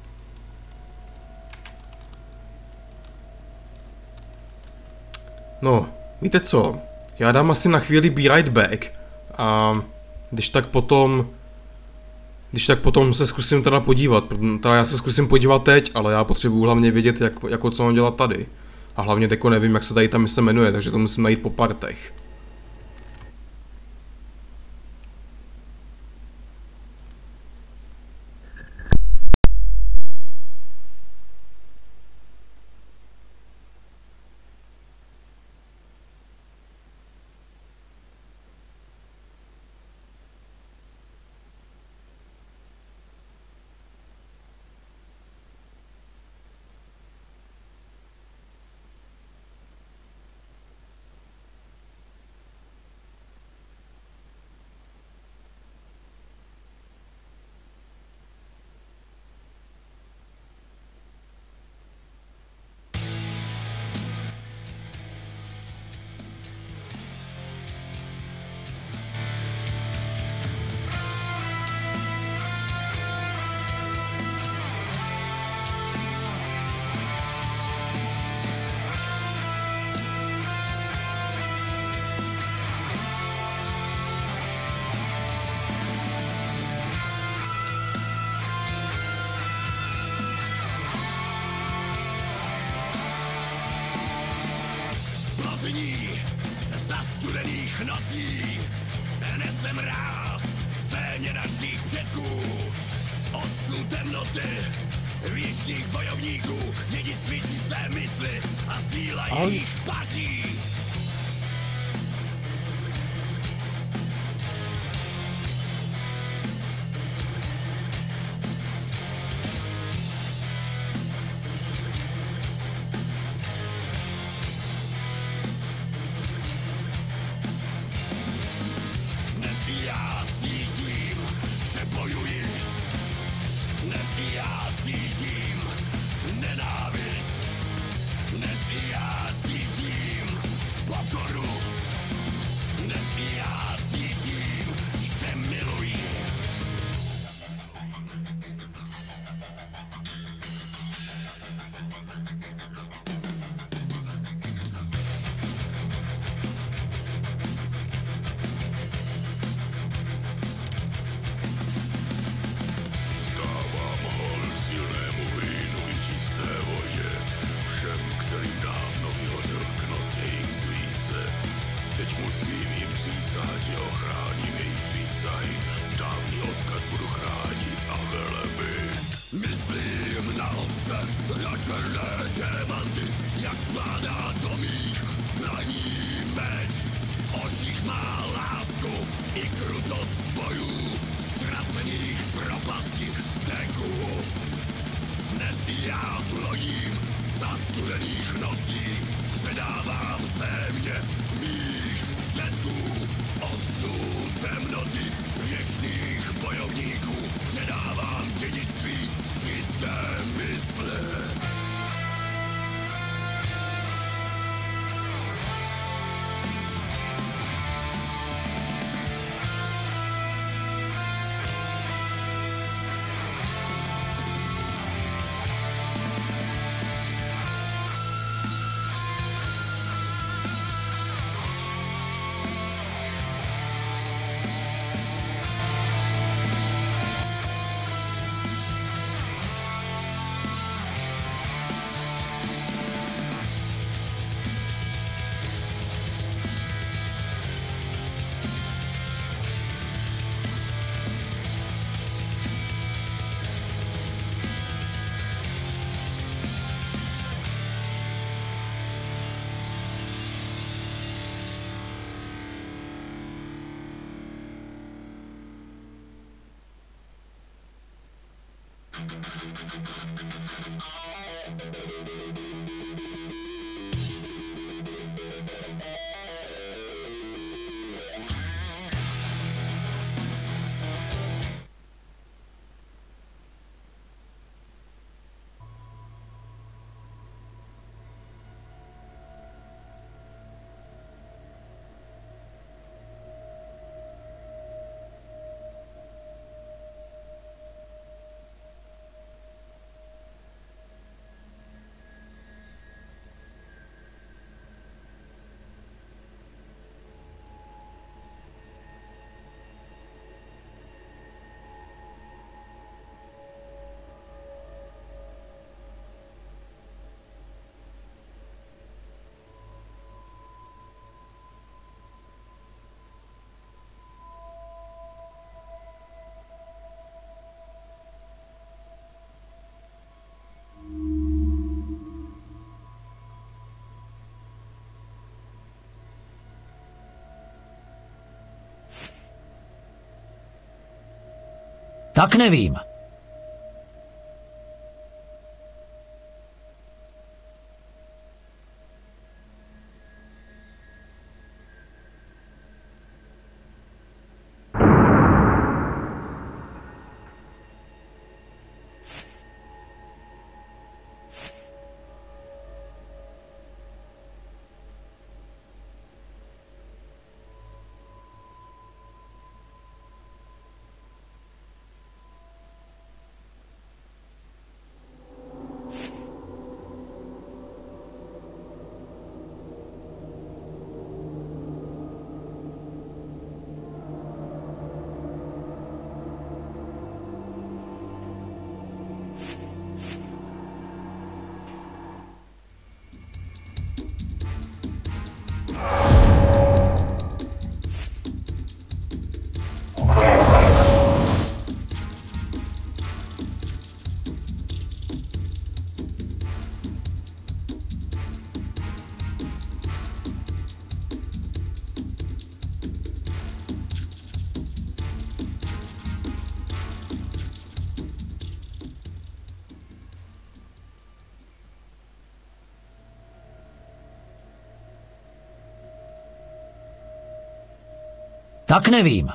No, víte co? Já dám asi na chvíli be right back. A když tak potom... Když tak potom se zkusím teda podívat. Teda já se zkusím podívat teď, ale já potřebuji hlavně vědět, jak, jako co mám dělat tady. A hlavně teďko nevím, jak se tady ta mise jmenuje, takže to musím najít po partech. Zastudených nocí nesem ráz scéně našich předků. Odsun temnoty věčných bojovníků, dědictví čisté mysli a síla jejich paří. Silnému Černé diamanty, jak skládá do mých dlaní meč. V očích má lásku i krutost bojů, ztracených propastí steků. Dnes já lodím za studených nocí, předávám země mých předků. Otců temnoty věčných bojovníků předávám dědictví čisté mysli. Tak nevím. Tak nevím.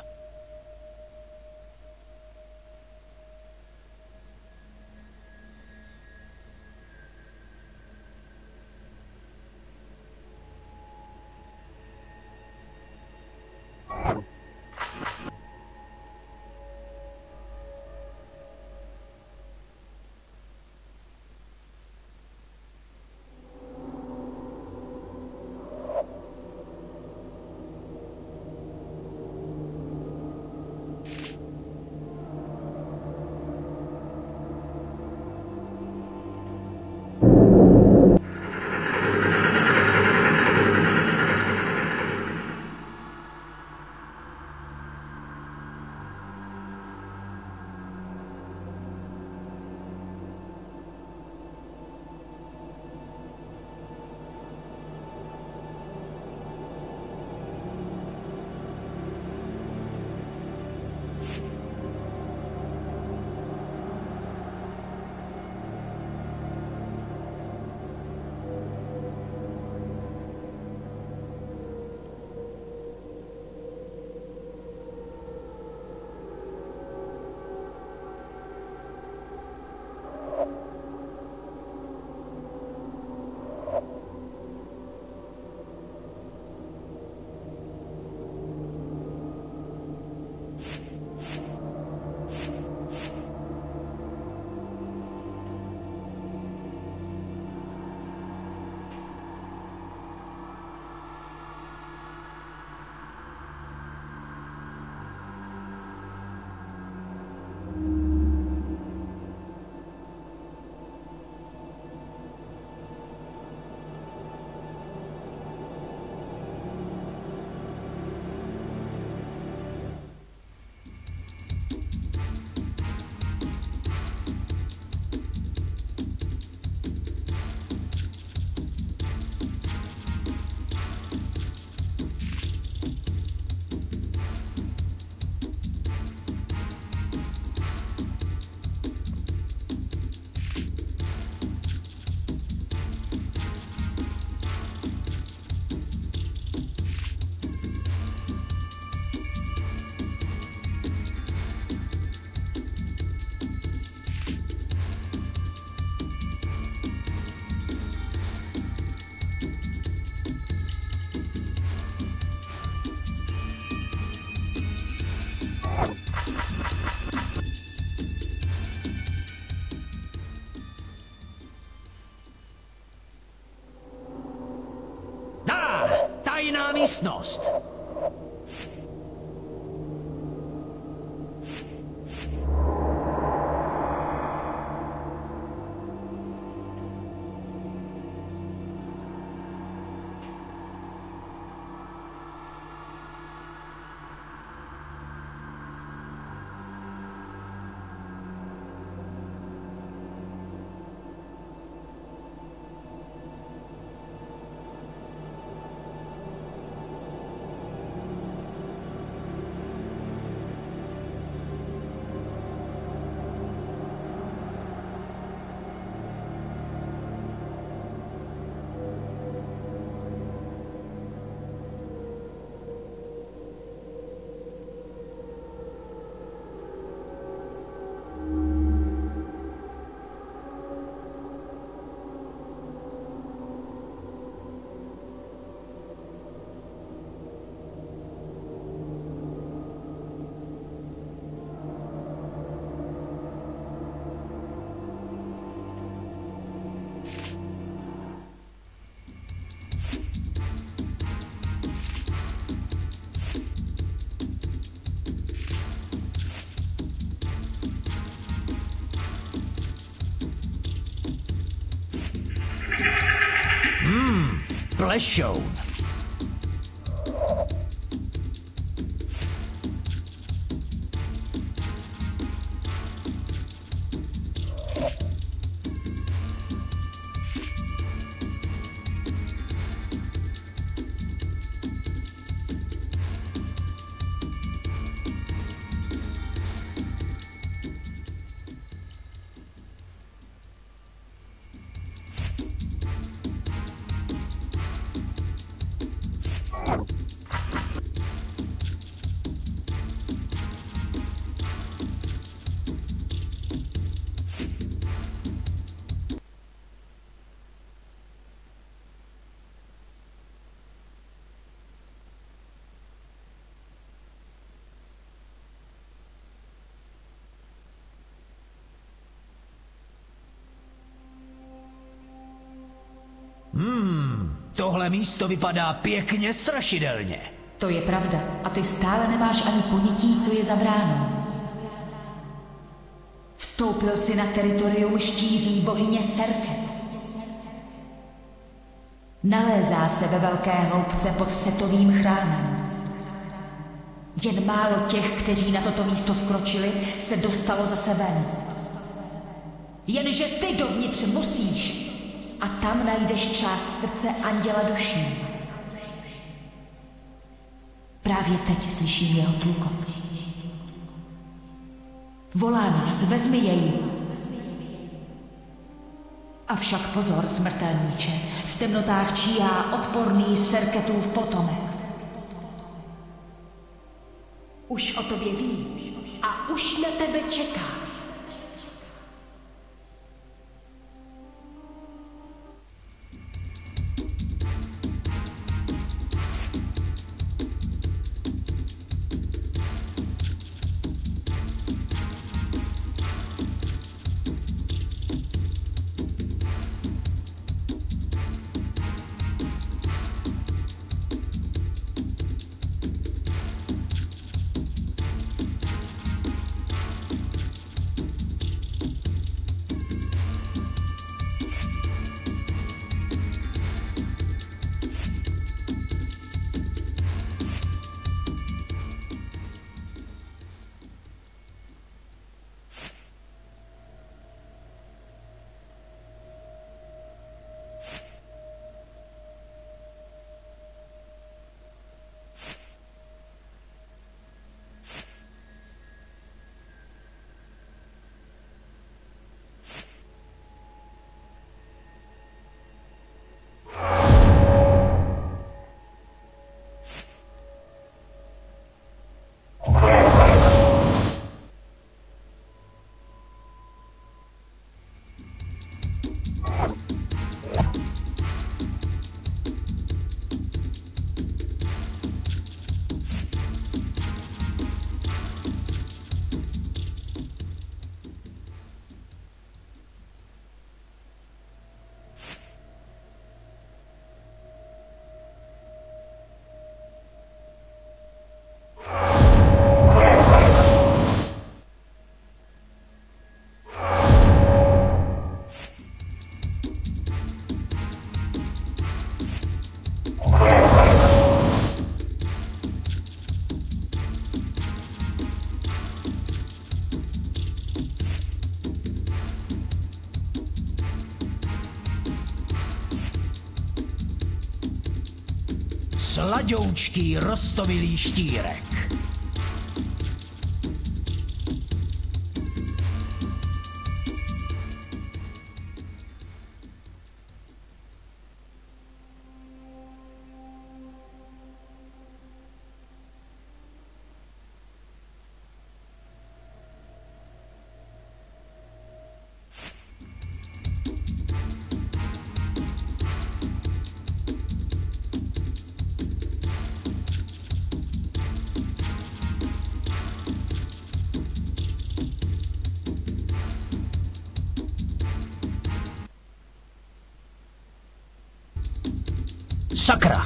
místnost. Hmm, plešoun. Hmm, tohle místo vypadá pěkně strašidelně. To je pravda. A ty stále nemáš ani ponětí, co je za bránou. Vstoupil si na teritorium štíří bohyně Serket. Nalézá se ve velké hloubce pod Setovým chrámem. Jen málo těch, kteří na toto místo vkročili, se dostalo zase ven. Jenže ty dovnitř musíš. A tam najdeš část srdce anděla duší. Právě teď slyším jeho tlukot. Volá nás, vezmi jej. Avšak pozor, smrtelníče, v temnotách číhá odporný Serketův potomek. Už o tobě ví a už na tebe čeká. Sladoučký rostomilý štírek. Sakra!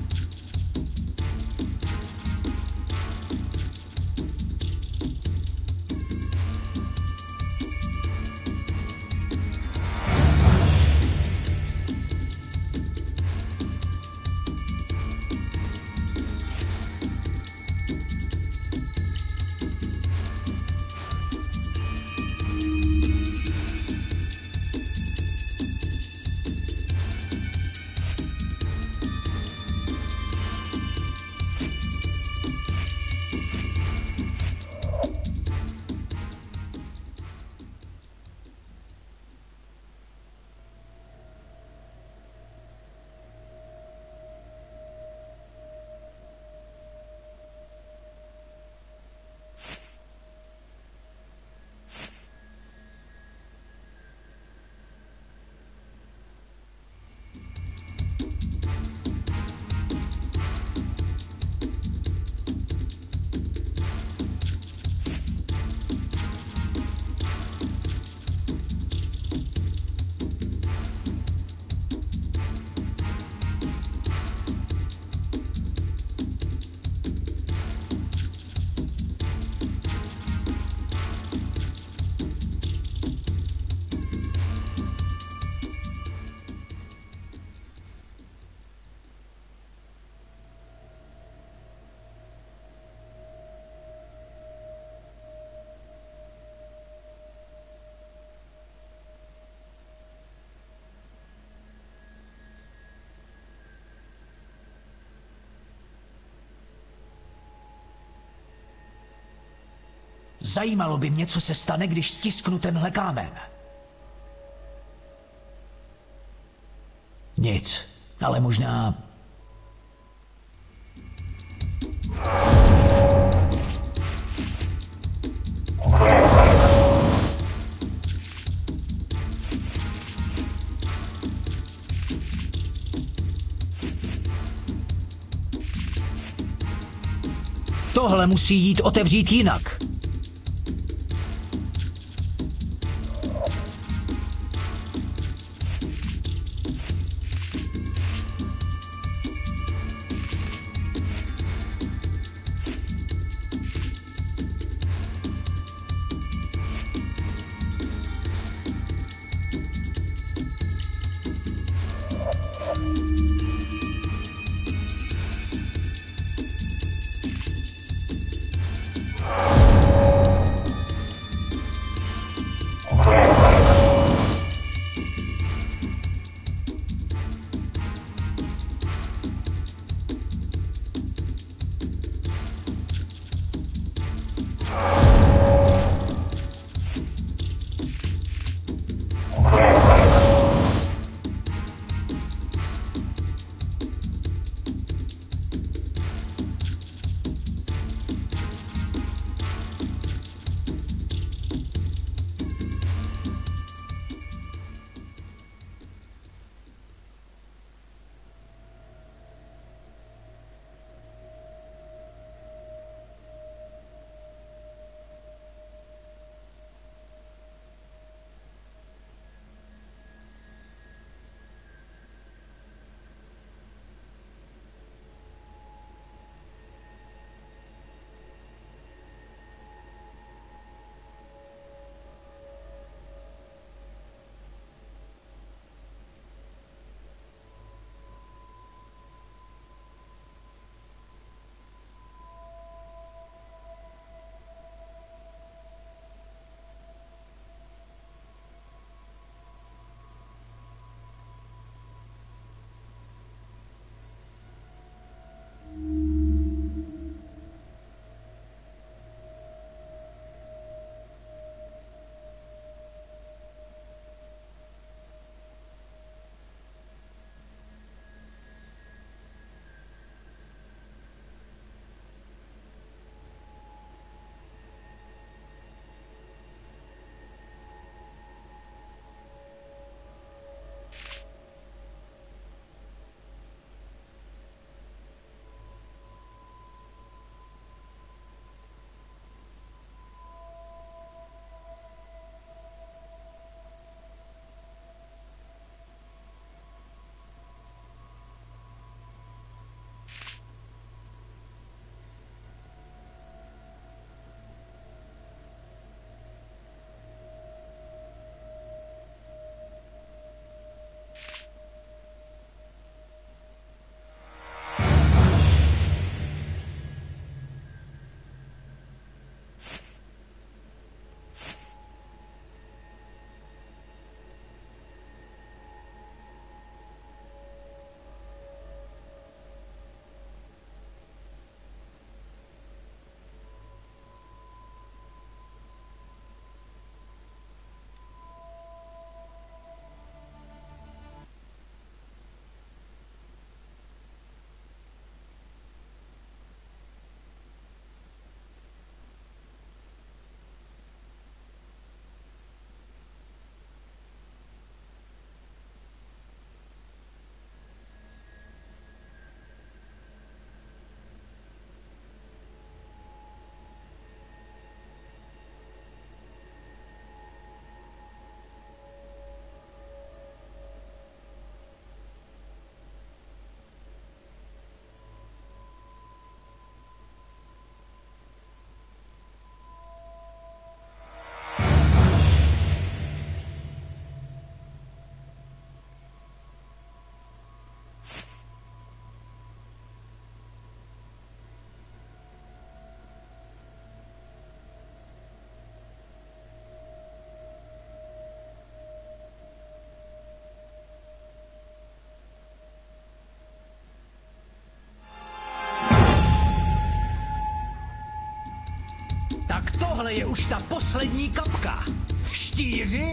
Zajímalo by mě, co se stane, když stisknu tenhle kámen. Nic, ale možná... Tohle musí jít otevřít jinak. Tohle je už ta poslední kapka. Štíři?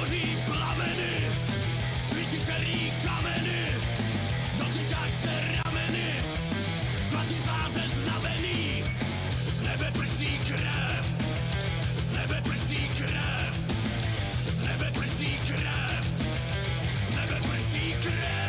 hoří plameny, svítí černý kameny, dotýkáš se rameny, zlatý záře znavený, z nebe prší krev, z nebe prší krev, z nebe prší krev, z nebe prší krev.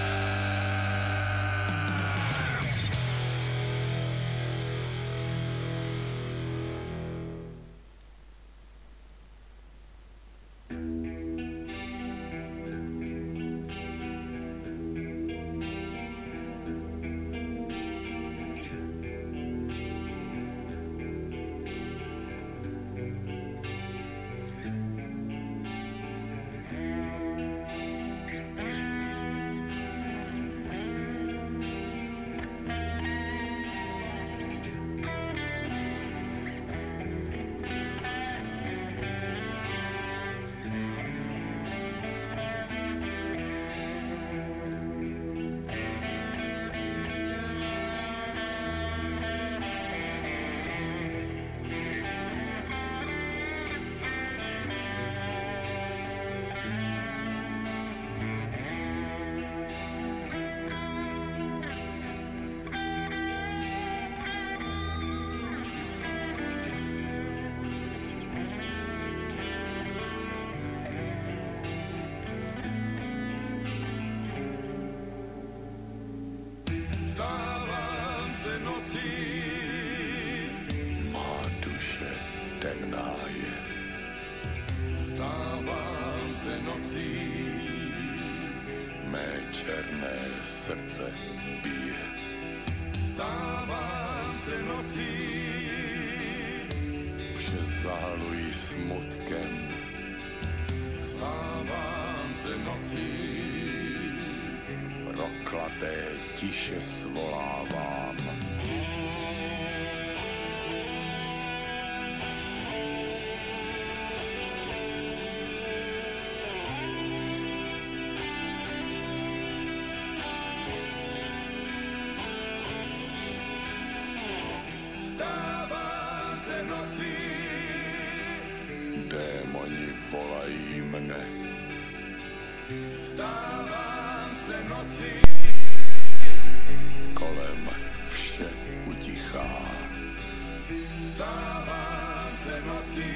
Stávám se nocí, má duše temná je. Stávám se nocí, mé černé srdce bije. Stávám se nocí, vše zahalují smutkem. Stávám se nocí, roklaté tiše svolávám. Stávám se nocí, démoni volají mne. Stávám se nocí, kolem vše utichá. Stávám se nocí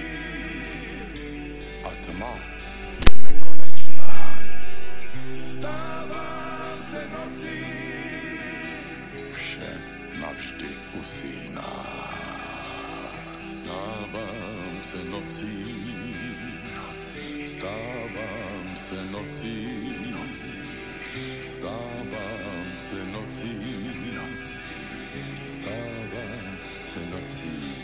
a tma je nekonečná. Stávám se nocí, vše navždy usíná. Stávám se nocí, stávám se nocí, stávám se nocí, stávám se nocí.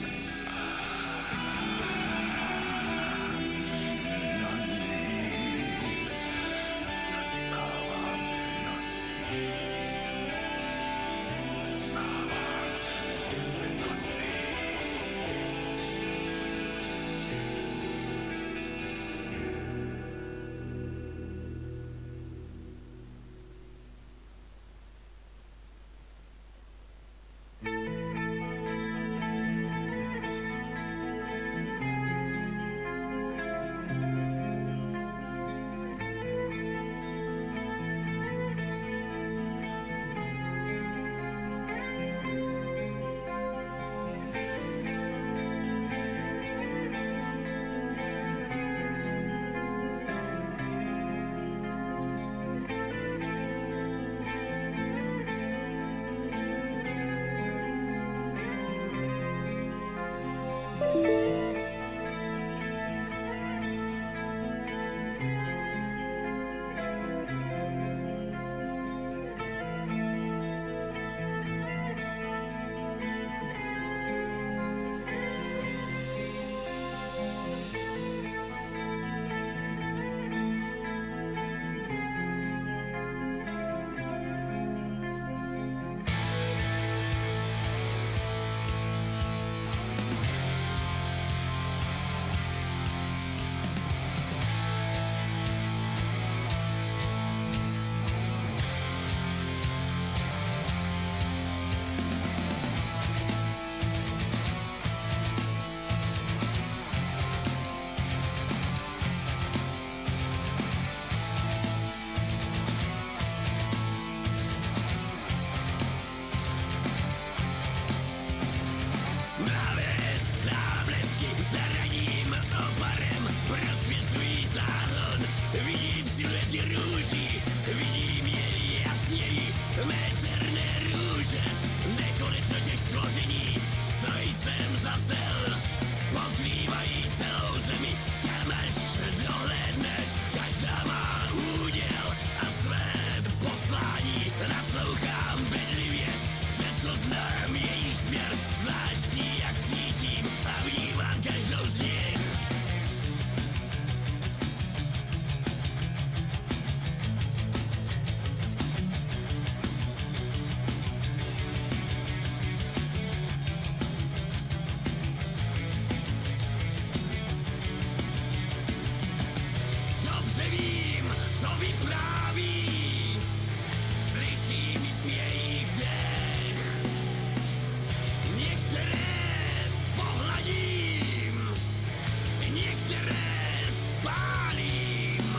které spálím.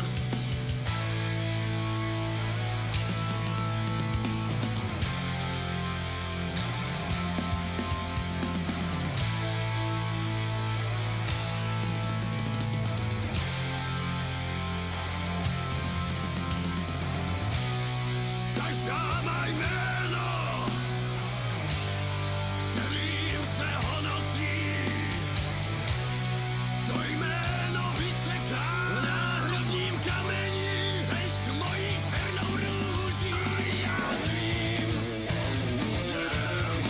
Každá má jméno, kterým se honosí. To jméno vyseká v náhrobním kameni. Seš mojí černou růží a já tvým osudem.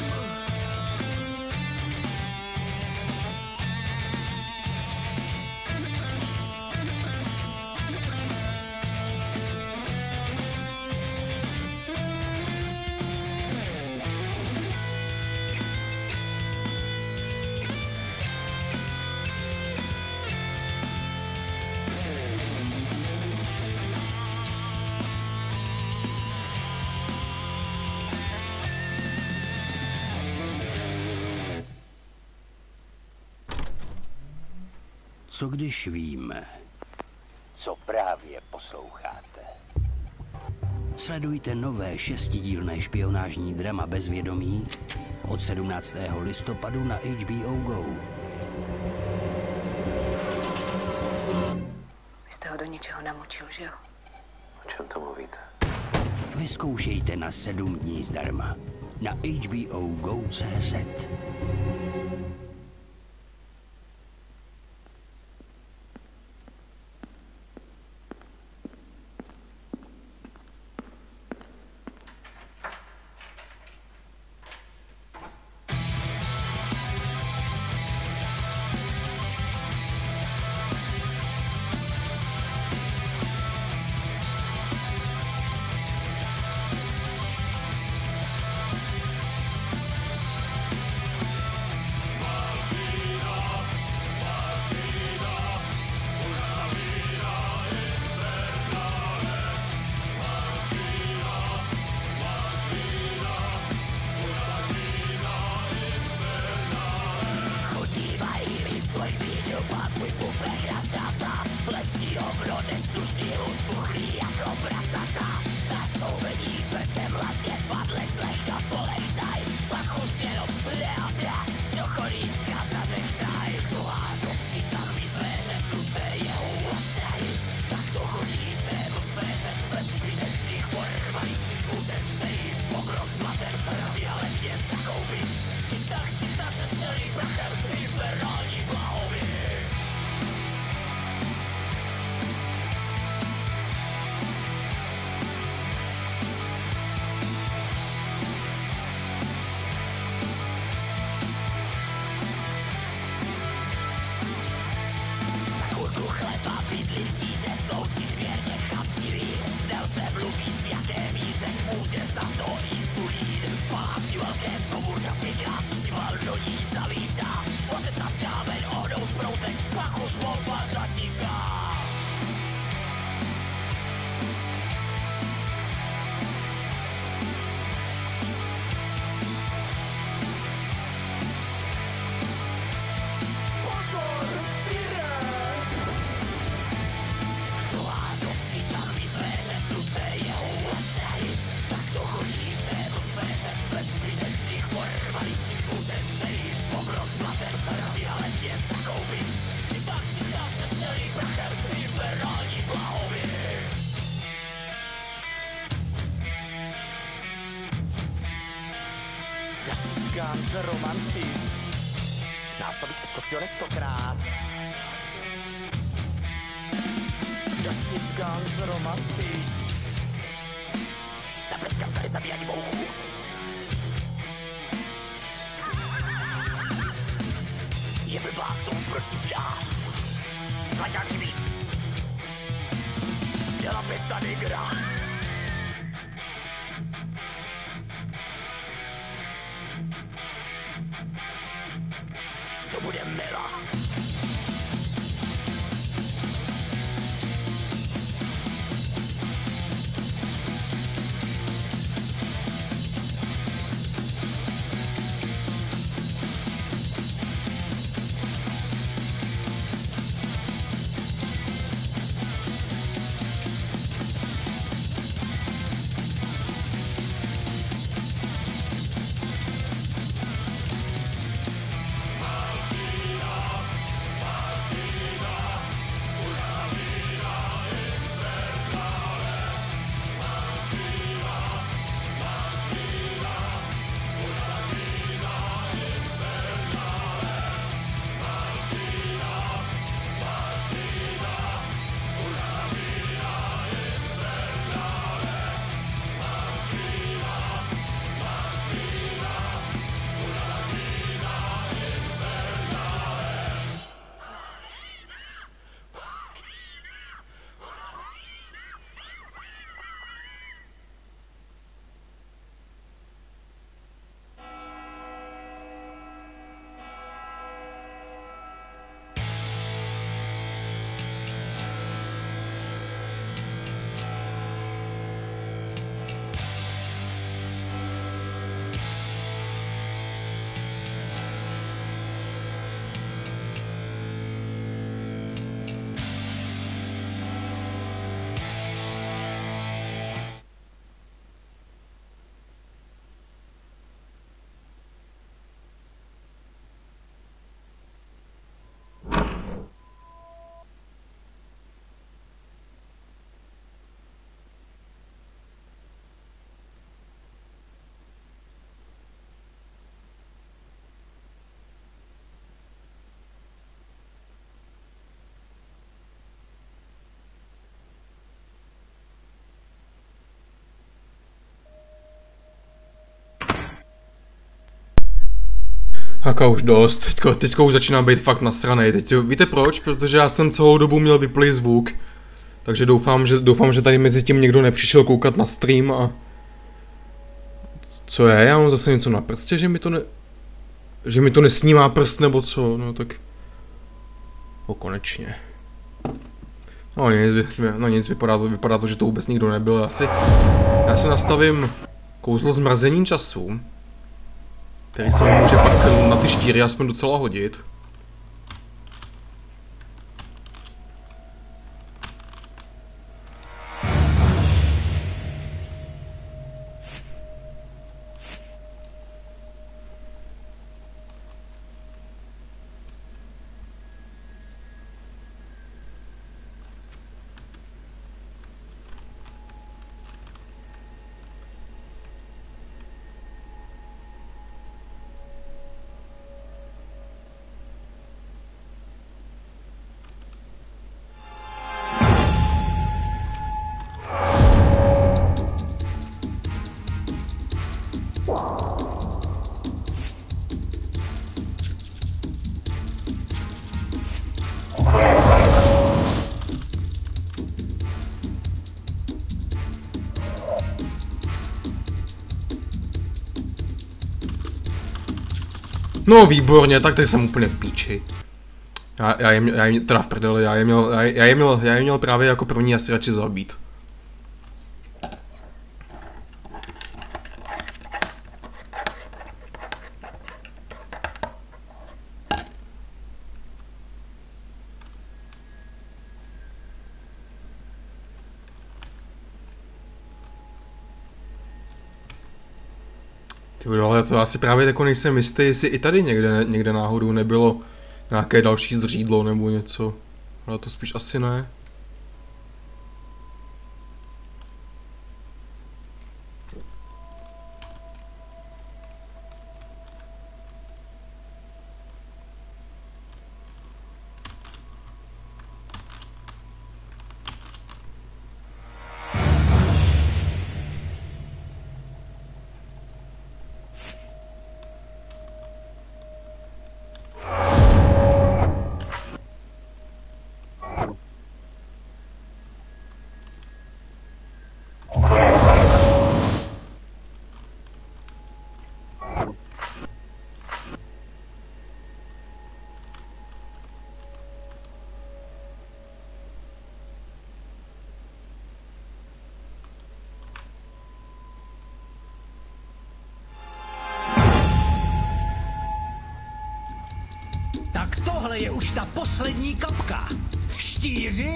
Co když víme? Co právě posloucháte? Sledujte nové šestidílné špionážní drama Bezvědomí od sedmnáctého listopadu na H B O Go. Vy jste ho do něčeho namočil, že jo? O čem to mluvíte? Vyzkoušejte na sedm dní zdarma na H B O Go tečka cé zet. Ganze romantis. Násobit escosione stokrát. Justice Ganze romantis. Ta prska tady zabíjání mouchu. Je blbá k tomu protivná. Hladňák chybí. Děla pesta negra. To bude mila. Haka už dost, teďko, teďko už začíná být fakt nasranej. Teď, víte proč? Protože já jsem celou dobu měl vyplý zvuk. Takže doufám, že, doufám, že tady mezi tím někdo nepřišel koukat na stream a... Co je? Já mám zase něco na prstě, že mi to ne... Že mi to nesnímá prst nebo co? No tak... O, konečně. No nic, no nic, vypadá to, vypadá to, že to vůbec nikdo nebyl. Já si, já si nastavím kouzlo zmrazení času, který se mi může pak na ty štíry aspoň docela hodit. No výborně, tak teď jsem úplně v píči. Já, já, je, já je, teda v prdeli, já je měl, já, já je měl, já je měl právě jako první asi radši zabít. Ty vole, to já si právě jako nejsem jistý, jestli i tady někde, někde náhodou nebylo nějaké další zřídlo nebo něco. Ale to spíš asi ne. Tak tohle je už ta poslední kapka. Štíři?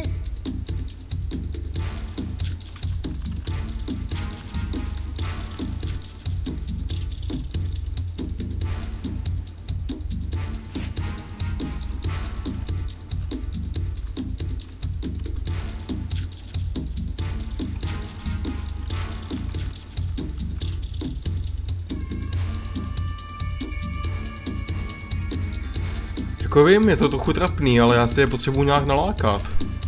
Jako vím, je to trochu trapný, ale já si je potřebuji nějak nalákat.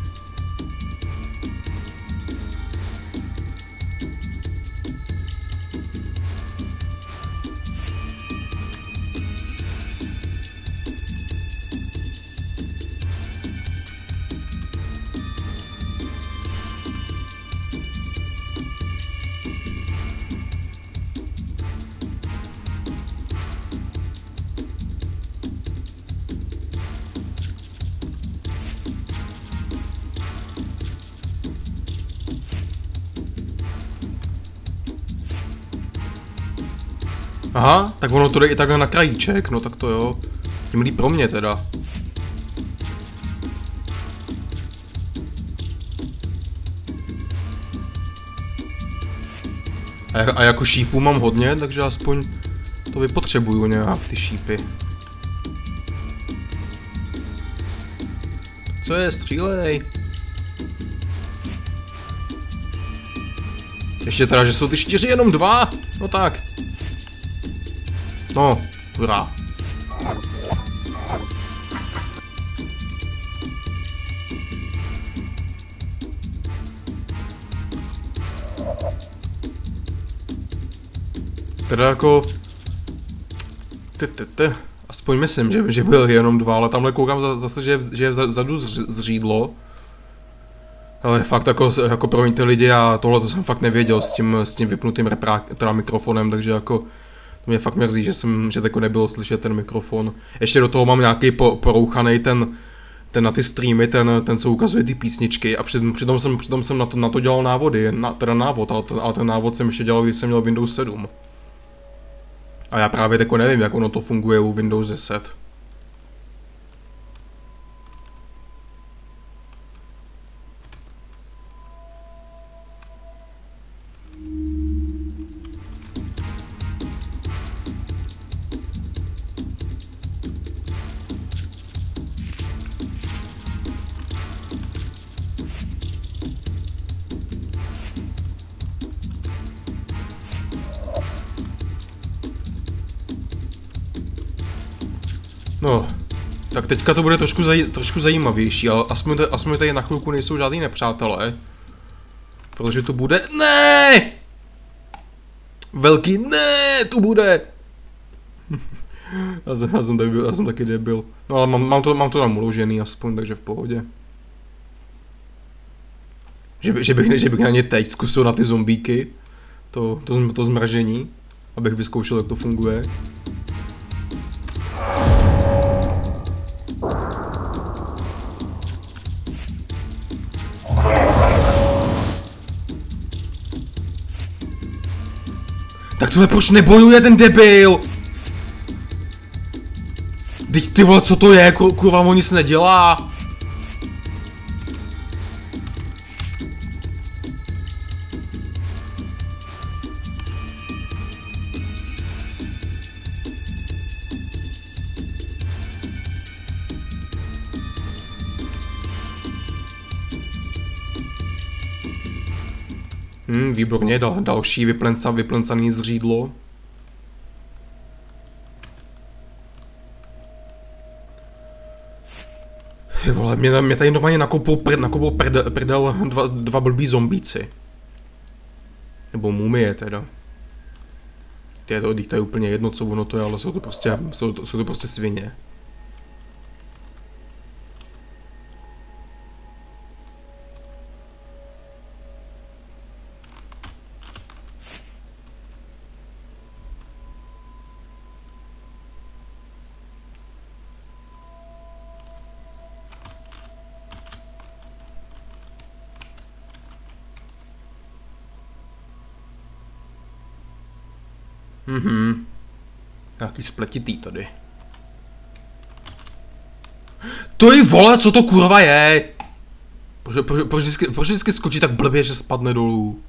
Aha, tak ono to jde i takhle na krajíček, no tak to jo. Tím líp pro mě teda. A, a jako šípů mám hodně, takže aspoň to vypotřebuju nějak, ty šípy. Co je, střílej. Ještě teda, že jsou ty čtyři jenom dva, no tak. No, hurá. Teda jako... Ty, ty, ty. aspoň myslím, že, že byl jenom dva, ale tamhle koukám zase, že je, že je vzadu zřídlo. Ale fakt jako, jako promiňte lidi, já tohle to jsem fakt nevěděl s tím, s tím vypnutým reprák, teda mikrofonem, takže jako to mě fakt mrzí, že jsem, že tako nebylo slyšet ten mikrofon. Ještě do toho mám nějaký po, porouchanej ten, ten na ty streamy, ten, ten co ukazuje ty písničky a při, přitom jsem, přitom jsem na to, na to dělal návody, na, teda návod, ale ten, ale ten návod jsem ještě dělal, když jsem měl Windows sedm. A já právě tako nevím, jak ono to funguje u Windows deset. No, tak teďka to bude trošku, zaj, trošku zajímavější, ale aspoň, aspoň tady na chvilku nejsou žádný nepřátelé. Protože tu bude... Ne! Velký ne! Tu bude! já, jsem, já, jsem debil, já jsem taky debil. No ale mám, mám, to, mám to tam uložený aspoň, takže v pohodě. Že, by, že, bych, že bych na ně teď zkusil na ty zombíky. To, to, to zmražení. Abych vyzkoušel, jak to funguje. Tak tohle proč nebojuje ten debil? Teď ty vole, co to je? Kurva, on nic nedělá. Hmm, výborně, dal, další vyplenca, vyplencaný zřídlo. Ty vole, mě, mě tady normálně nakopou, pr, nakopou prdel, prdel dva, dva blbý zombíci. Nebo mumie teda. Ty je to, to je úplně jedno, co ono to je, ale jsou to prostě, jsou to, jsou to prostě svině. Mhm. Nějaký spletitý tady. To je vole, co to kurva je? Proč, proč, proč, vždycky, proč vždycky skočí tak blbě, že spadne dolů?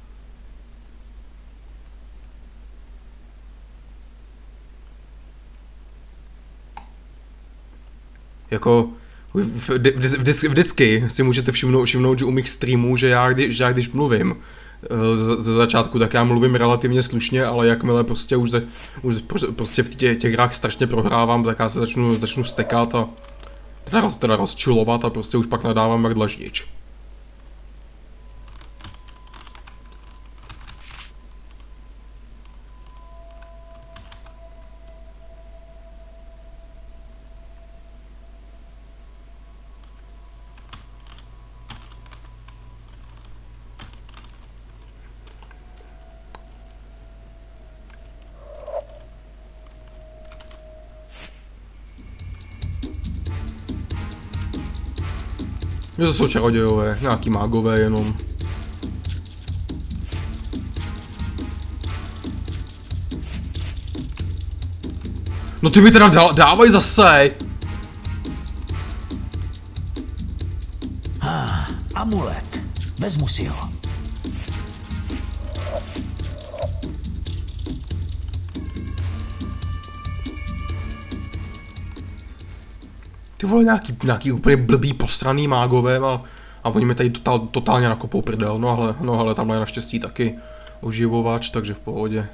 Jako... Vždycky, vždycky si můžete všimnout, všimnout, že u mých streamů, že já, kdy, že já když mluvím ze začátku, tak já mluvím relativně slušně, ale jakmile prostě už, ze, už prostě v těch, těch hrách strašně prohrávám, tak já se začnu, začnu stekat a teda, teda rozčulovat a prostě už pak nadávám jak dlaždič. To jsou čarodějové, nějaký mágové jenom. No ty mi teda dá, dávaj zase! Ah, amulet. Vezmu si ho. Ty vole, nějaký, nějaký úplně blbý posraný mágové a, a oni mi tady totál, totálně nakopou prdel, no ale, no ale tamhle je naštěstí taky oživovač, takže v pohodě.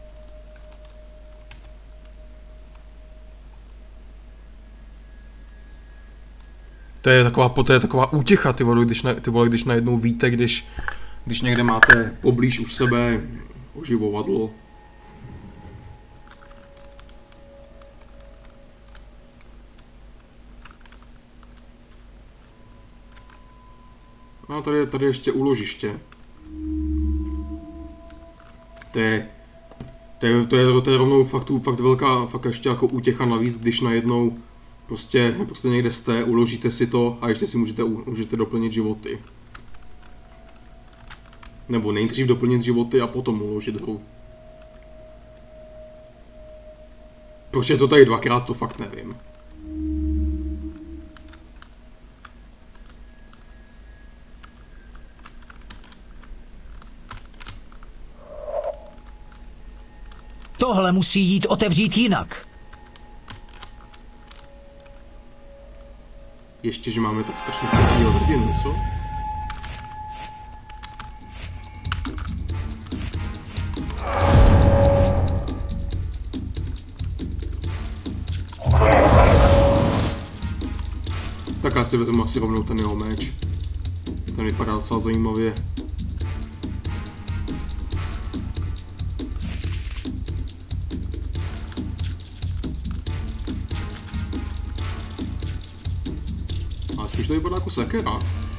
To je taková, to je taková útěcha, ty vole, když, na, ty vole, když najednou víte, když, když někde máte poblíž u sebe oživovadlo. A tady je tady ještě úložiště. To je, to je, to je, to je rovnou fakt, fakt velká, fakt ještě jako útěcha navíc, když najednou prostě, prostě někde jste, uložíte si to a ještě si můžete, můžete doplnit životy. Nebo nejdřív doplnit životy a potom uložit hru. Proč je to tady dvakrát, to fakt nevím. Tohle musí jít otevřít jinak. Ještě, že máme tak strašně pěkný hodinu, co? Tak já si vezmu asi rovnou ten jeho meč. Ten vypadá docela zajímavě. Ale spíš to vypadá jako sekera.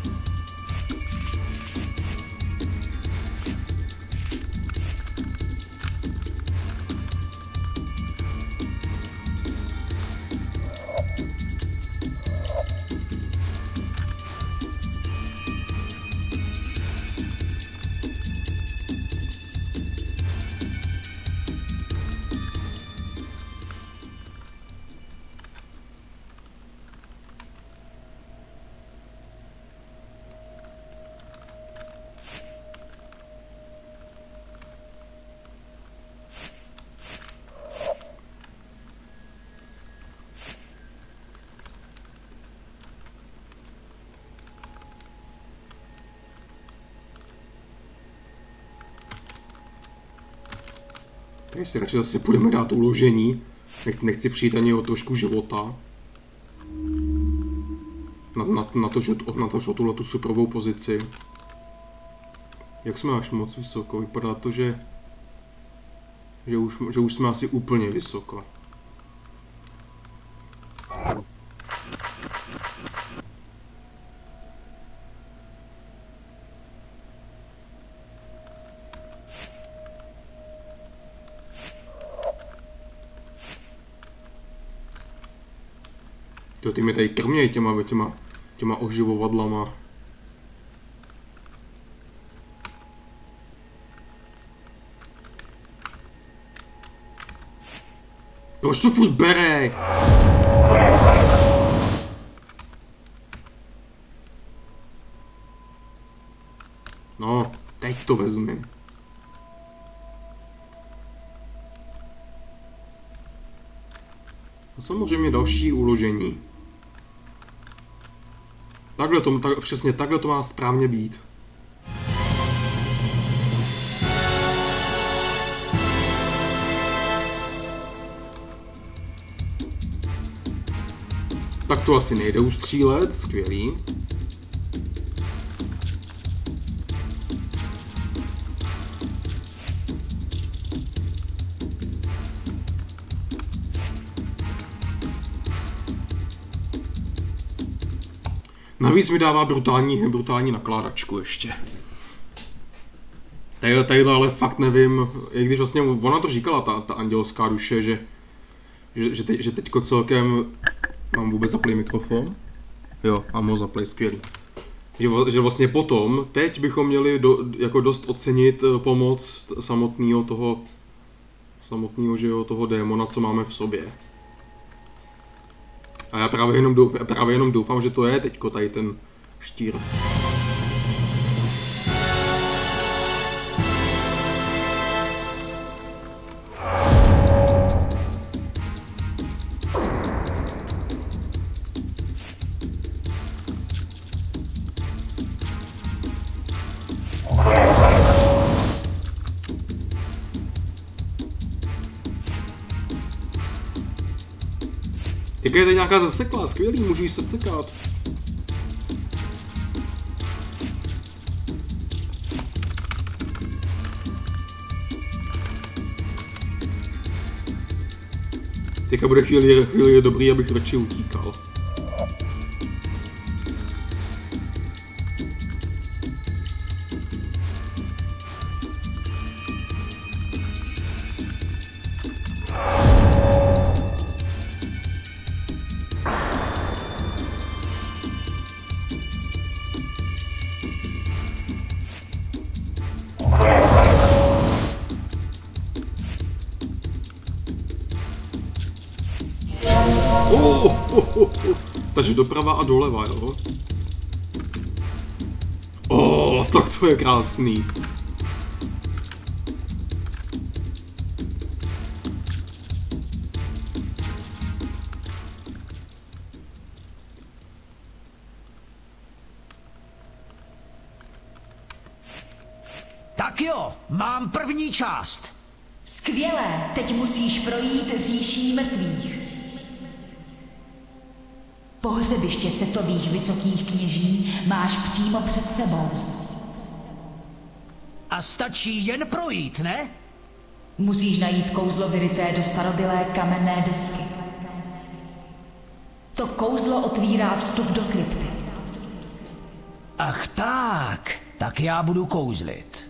Tady si radši zase půjdeme dát uložení. Nechci přijít ani o trošku života. Na, na, na, to, že, na to, že o tuhle tu superovou pozici. Jak jsme až moc vysoko? Vypadá to, že, že, už, že už jsme asi úplně vysoko. Jo, ty mě tady krmějí těma, těma, těma oživovadlama. Proč to furt bere? No, teď to vezmi. A samozřejmě další uložení. Takhle to, tak, přesně takhle to má správně být. Tak to asi nejde ustřílet, skvělý. Navíc mi dává brutální, brutální nakládačku ještě. Tady, tady ale fakt nevím, i když vlastně ona to říkala, ta, ta andělská duše, že, že, že, teď, že teďko celkem mám vůbec zaplý mikrofon. Jo, mám ho zaplý, skvělý. Že, že vlastně potom, teď bychom měli do, jako dost ocenit pomoc samotného toho, samotného, že jo, toho démona, co máme v sobě. A já právě jenom, doufám, právě jenom doufám, že to je teďko tady ten štír. Teďka je tady nějaká zaseklá, skvělý, můžu jí se sekat. Teďka bude chvíli, chvíli dobrý, abych radši utíkal. Takže doprava a doleva, jo? Oh, tak to je krásný. Tak jo, mám první část. Skvělé, teď musíš projít říší mrtvých. Pohřebiště setových vysokých kněží máš přímo před sebou. A stačí jen projít, ne? Musíš najít kouzlo vyryté do starobylé kamenné desky. To kouzlo otvírá vstup do krypty. Ach tak, tak já budu kouzlit.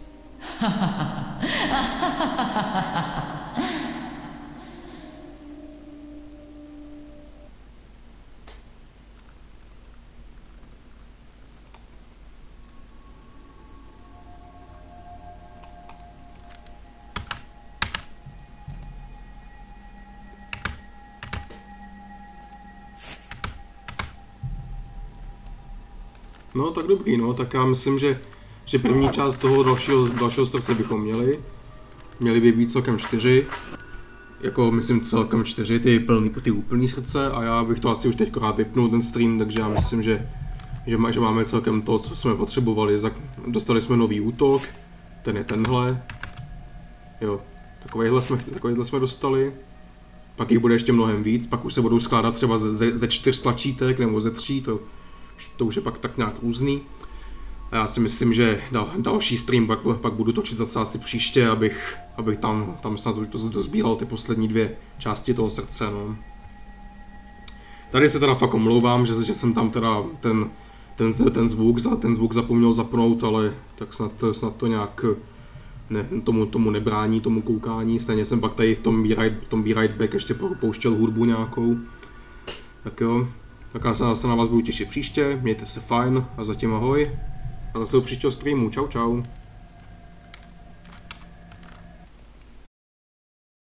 No tak dobrý, no, tak já myslím, že, že první část toho dalšího, dalšího srdce bychom měli. Měli by být celkem čtyři. Jako myslím celkem čtyři, ty, plný, ty úplný srdce a já bych to asi už teď rád vypnul ten stream, takže já myslím, že, že, má, že máme celkem to, co jsme potřebovali. Dostali jsme nový útok, ten je tenhle. Jo, takovejhle jsme, takovejhle jsme dostali. Pak jich bude ještě mnohem víc, pak už se budou skládat třeba ze, ze, ze čtyř tlačítek nebo ze tří, to, to už je pak tak nějak různý. A já si myslím, že dal, další stream pak, pak budu točit zase asi příště, abych, abych tam, tam snad už dozbíral ty poslední dvě části toho srdce, no. Tady se teda fakt omlouvám, že, že jsem tam teda ten, ten, ten, zvuk, ten zvuk zapomněl zapnout, ale tak snad, snad to nějak ne, tomu, tomu nebrání, tomu koukání. Stejně jsem pak tady v tom Be Right, tom Be Right Back ještě pouštěl hudbu nějakou. Tak jo, tak já se zase na vás budu těšit příště, mějte se fajn a zatím ahoj. A zase u příštího streamu, čau čau.